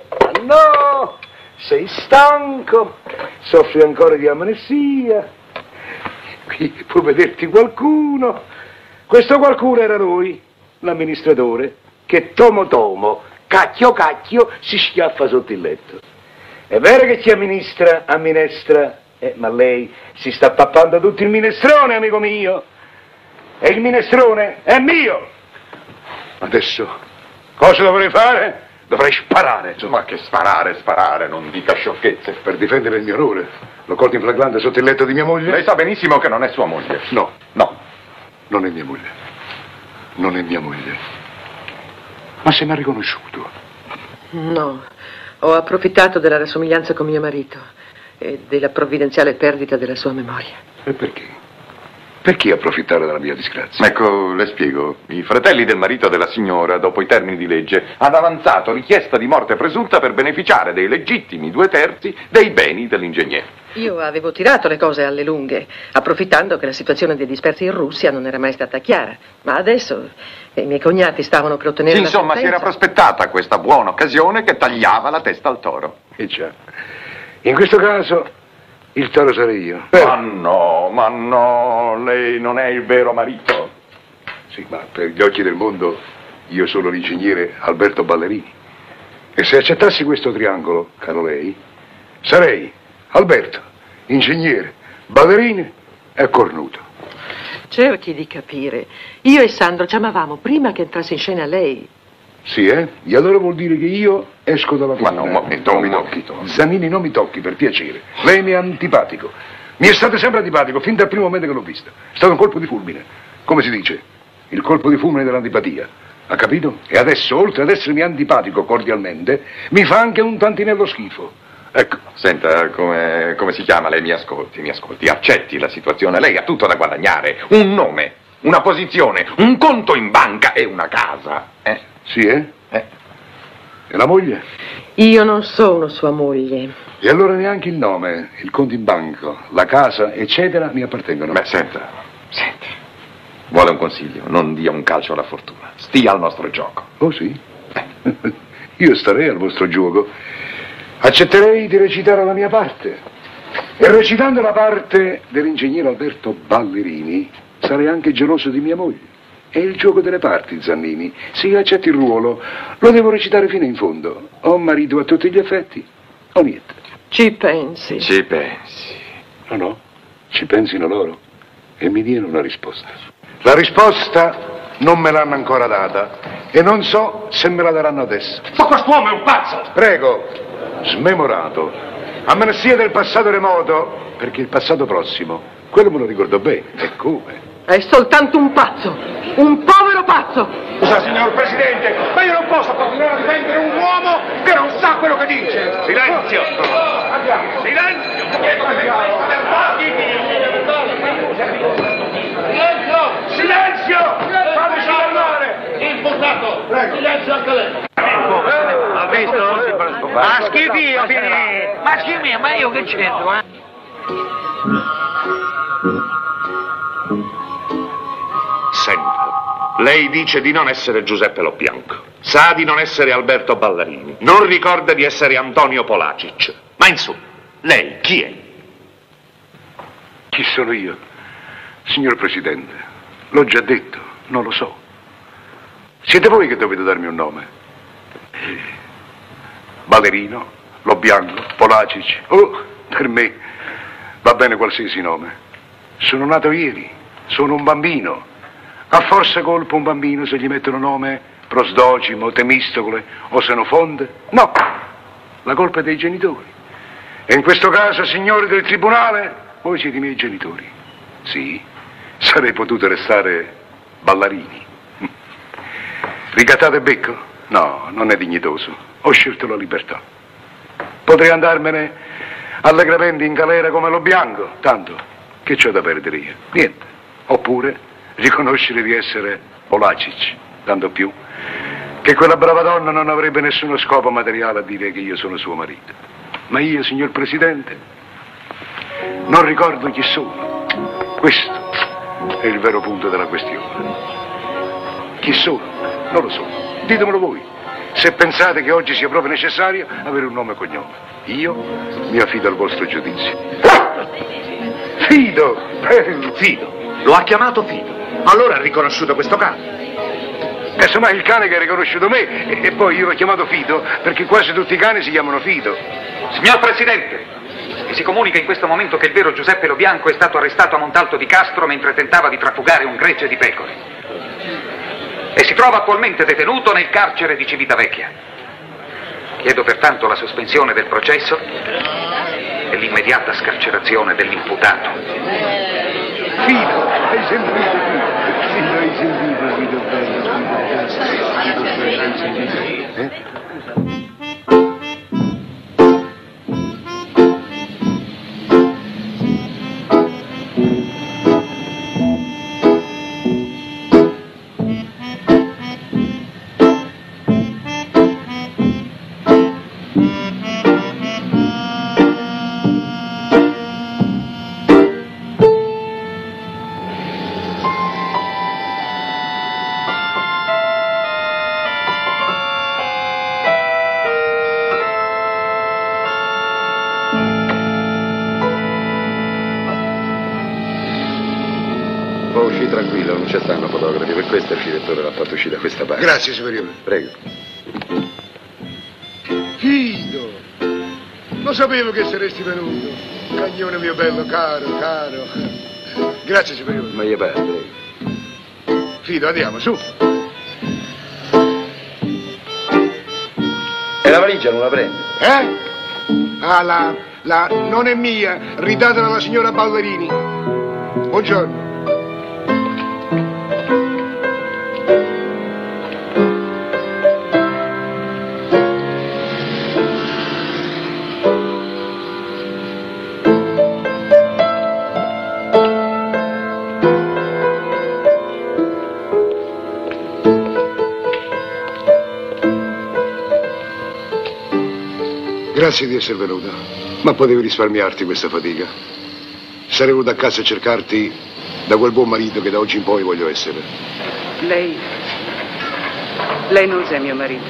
No, sei stanco, soffri ancora di amnesia. Qui può vederti qualcuno. Questo qualcuno era lui, l'amministratore, che tomo tomo, cacchio cacchio, si schiaffa sotto il letto. È vero che ci amministra, amminestra, eh, ma lei si sta pappando tutto il minestrone, amico mio. E il minestrone è mio. Adesso, cosa dovrei fare? Dovrei sparare. Ma che sparare, sparare, non dica sciocchezze. Per difendere il mio onore. L'ho colto in flagrante sotto il letto di mia moglie. Lei sa benissimo che non è sua moglie. No. No. Non è mia moglie. Non è mia moglie. Ma se mi ha riconosciuto? No, ho approfittato della rassomiglianza con mio marito e della provvidenziale perdita della sua memoria. E perché? Perché approfittare della mia disgrazia? Ecco, le spiego. I fratelli del marito della signora, dopo i termini di legge, hanno avanzato richiesta di morte presunta per beneficiare dei legittimi due terzi dei beni dell'ingegnere. Io avevo tirato le cose alle lunghe, approfittando che la situazione dei dispersi in Russia non era mai stata chiara. Ma adesso i miei cognati stavano per ottenere Sì, la insomma, si sentenza. era prospettata questa buona occasione che tagliava la testa al toro. Eh già. In questo caso, il toro sarei io. Ma no, ma no, lei non è il vero marito. Sì, ma per gli occhi del mondo io sono l'ingegnere Alberto Ballarini. E se accettassi questo triangolo, caro lei, sarei Alberto, ingegnere, Ballarini e cornuto. Cerchi di capire. Io e Sandro ci amavamo prima che entrasse in scena lei. Sì, eh? E allora vuol dire che io esco dalla Ma no, un momento, non un mi tocchi. Zannini, non mi tocchi, per piacere. Lei mi è antipatico. Mi è stato sempre antipatico, fin dal primo momento che l'ho vista. È stato un colpo di fulmine. Come si dice? Il colpo di fulmine dell'antipatia. Ha capito? E adesso, oltre ad essermi antipatico cordialmente, mi fa anche un tantinello schifo. Ecco. Senta, come, come si chiama? Lei mi ascolti, mi ascolti, accetti la situazione. Lei ha tutto da guadagnare. Un nome, una posizione, un conto in banca e una casa. Eh? Sì, eh? Eh? E la moglie? Io non sono sua moglie. E allora neanche il nome, il conto in banco, la casa, eccetera, mi appartengono. Beh, senta, senta. Vuole un consiglio? Non dia un calcio alla fortuna. Stia al nostro gioco. Oh sì? Io starei al vostro gioco. Accetterei di recitare la mia parte. E recitando la parte dell'ingegnere Alberto Ballerini, sarei anche geloso di mia moglie. È il gioco delle parti, Zannini. Se io accetto il ruolo, lo devo recitare fino in fondo. O marito a tutti gli effetti, o niente. Ci pensi? Ci pensi. No, no, ci pensino loro e mi diano una risposta. La risposta non me l'hanno ancora data e non so se me la daranno adesso. Ma quest'uomo è un pazzo! Prego, smemorato, amnestia del passato remoto, perché il passato prossimo, quello me lo ricordo bene, e come? È soltanto un pazzo, un povero pazzo! Scusa, signor Presidente, ma io non posso continuare a difendere un uomo che non sa quello che dice! Silenzio! Andiamo! Silenzio! Silenzio! Silenzio! Fateci parlare! Imputato! Silenzio anche lei! Ha visto? Ma schifio, ma schifio, ma io che c'entro, eh? Senta, lei dice di non essere Giuseppe Lobianco, sa di non essere Alberto Ballerini, non ricorda di essere Antonio Polacic. Ma insomma, lei chi è? Chi sono io? Signor Presidente, l'ho già detto, non lo so. Siete voi che dovete darmi un nome. Ballerino, Lobianco, Polacic. Oh, per me va bene qualsiasi nome. Sono nato ieri, sono un bambino. Ha forse colpa un bambino se gli mettono nome Prosdocimo, Temistocle o Senofonte? No, la colpa è dei genitori. E in questo caso, signori del tribunale, voi siete i miei genitori. Sì, sarei potuto restare Ballarini. Ricattato e becco? No, non è dignitoso. Ho scelto la libertà. Potrei andarmene allegramente in galera come Lobianco, tanto che c'ho da perdere io? Niente. Oppure riconoscere di essere Polacic, tanto più che quella brava donna non avrebbe nessuno scopo materiale a dire che io sono suo marito. Ma io, signor Presidente, non ricordo chi sono. Questo è il vero punto della questione. Chi sono? Non lo so. Ditemelo voi. Se pensate che oggi sia proprio necessario avere un nome e cognome. Io mi affido al vostro giudizio. Fido! Eh, Fido. Lo ha chiamato Fido. Allora ha riconosciuto questo cane. Casomai il cane che ha riconosciuto me e, e poi io l'ho chiamato Fido perché quasi tutti i cani si chiamano Fido. Signor Presidente, mi si comunica in questo momento che il vero Giuseppe Lobianco è stato arrestato a Montalto di Castro mentre tentava di trafugare un gregge di pecore. E si trova attualmente detenuto nel carcere di Civitavecchia. Chiedo pertanto la sospensione del processo e l'immediata scarcerazione dell'imputato. Fido, hai sentito? Fido, hai sentito? Fido, bello, Fido, bello, hai sentito? Eh? Tranquillo, non ci stanno fotografi, per questo il direttore l'ha fatto uscire da questa parte. Grazie, superiore. Prego. Fido, lo sapevo che saresti venuto. Cagnone mio bello, caro, caro. Grazie, superiore. Ma io parlo, prego. Fido, andiamo, su. E la valigia non la prende? Eh? Ah, la, la non è mia, ridatela alla signora Ballerini. Buongiorno. Grazie di essere venuta, ma potevi risparmiarti questa fatica. Sarei venuto a casa a cercarti da quel buon marito che da oggi in poi voglio essere. Lei... lei non è mio marito.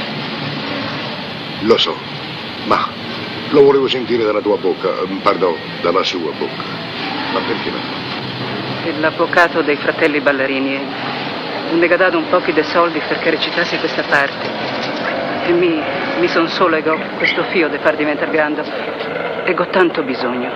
Lo so, ma lo volevo sentire dalla tua bocca, pardon, dalla sua bocca. Ma perché no? L'avvocato dei fratelli Ballarini mi ha dato un po' di soldi perché recitassi questa parte. E mi, mi son solo ego questo fio di far diventare grande. E ho tanto bisogno.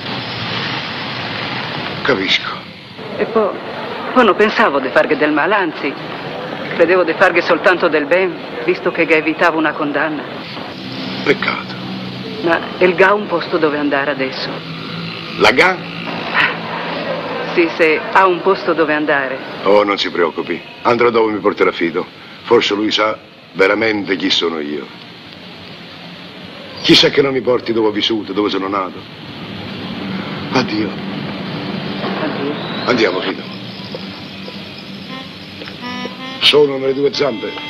Capisco. E poi, poi non pensavo di farghe del male, anzi, credevo di farghe soltanto del ben, visto che evitavo una condanna. Peccato. Ma il G A ha un posto dove andare adesso. La G A? Sì, se ha un posto dove andare. Oh, non si preoccupi. Andrò dove mi porterà Fido. Forse lui sa veramente chi sono io. Chissà che non mi porti dove ho vissuto, dove sono nato. Addio. Addio. Andiamo, Fido. Sono nelle tue zampe.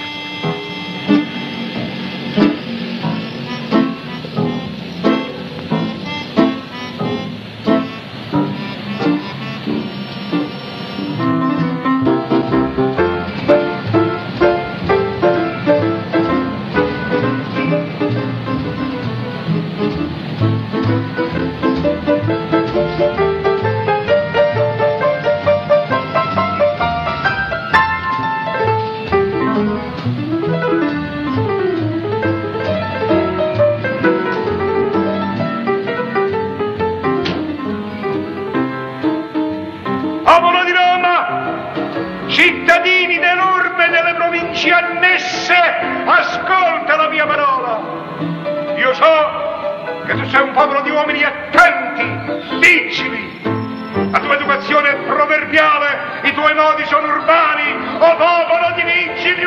La tua educazione è proverbiale, i tuoi modi sono urbani, o popolo di vigili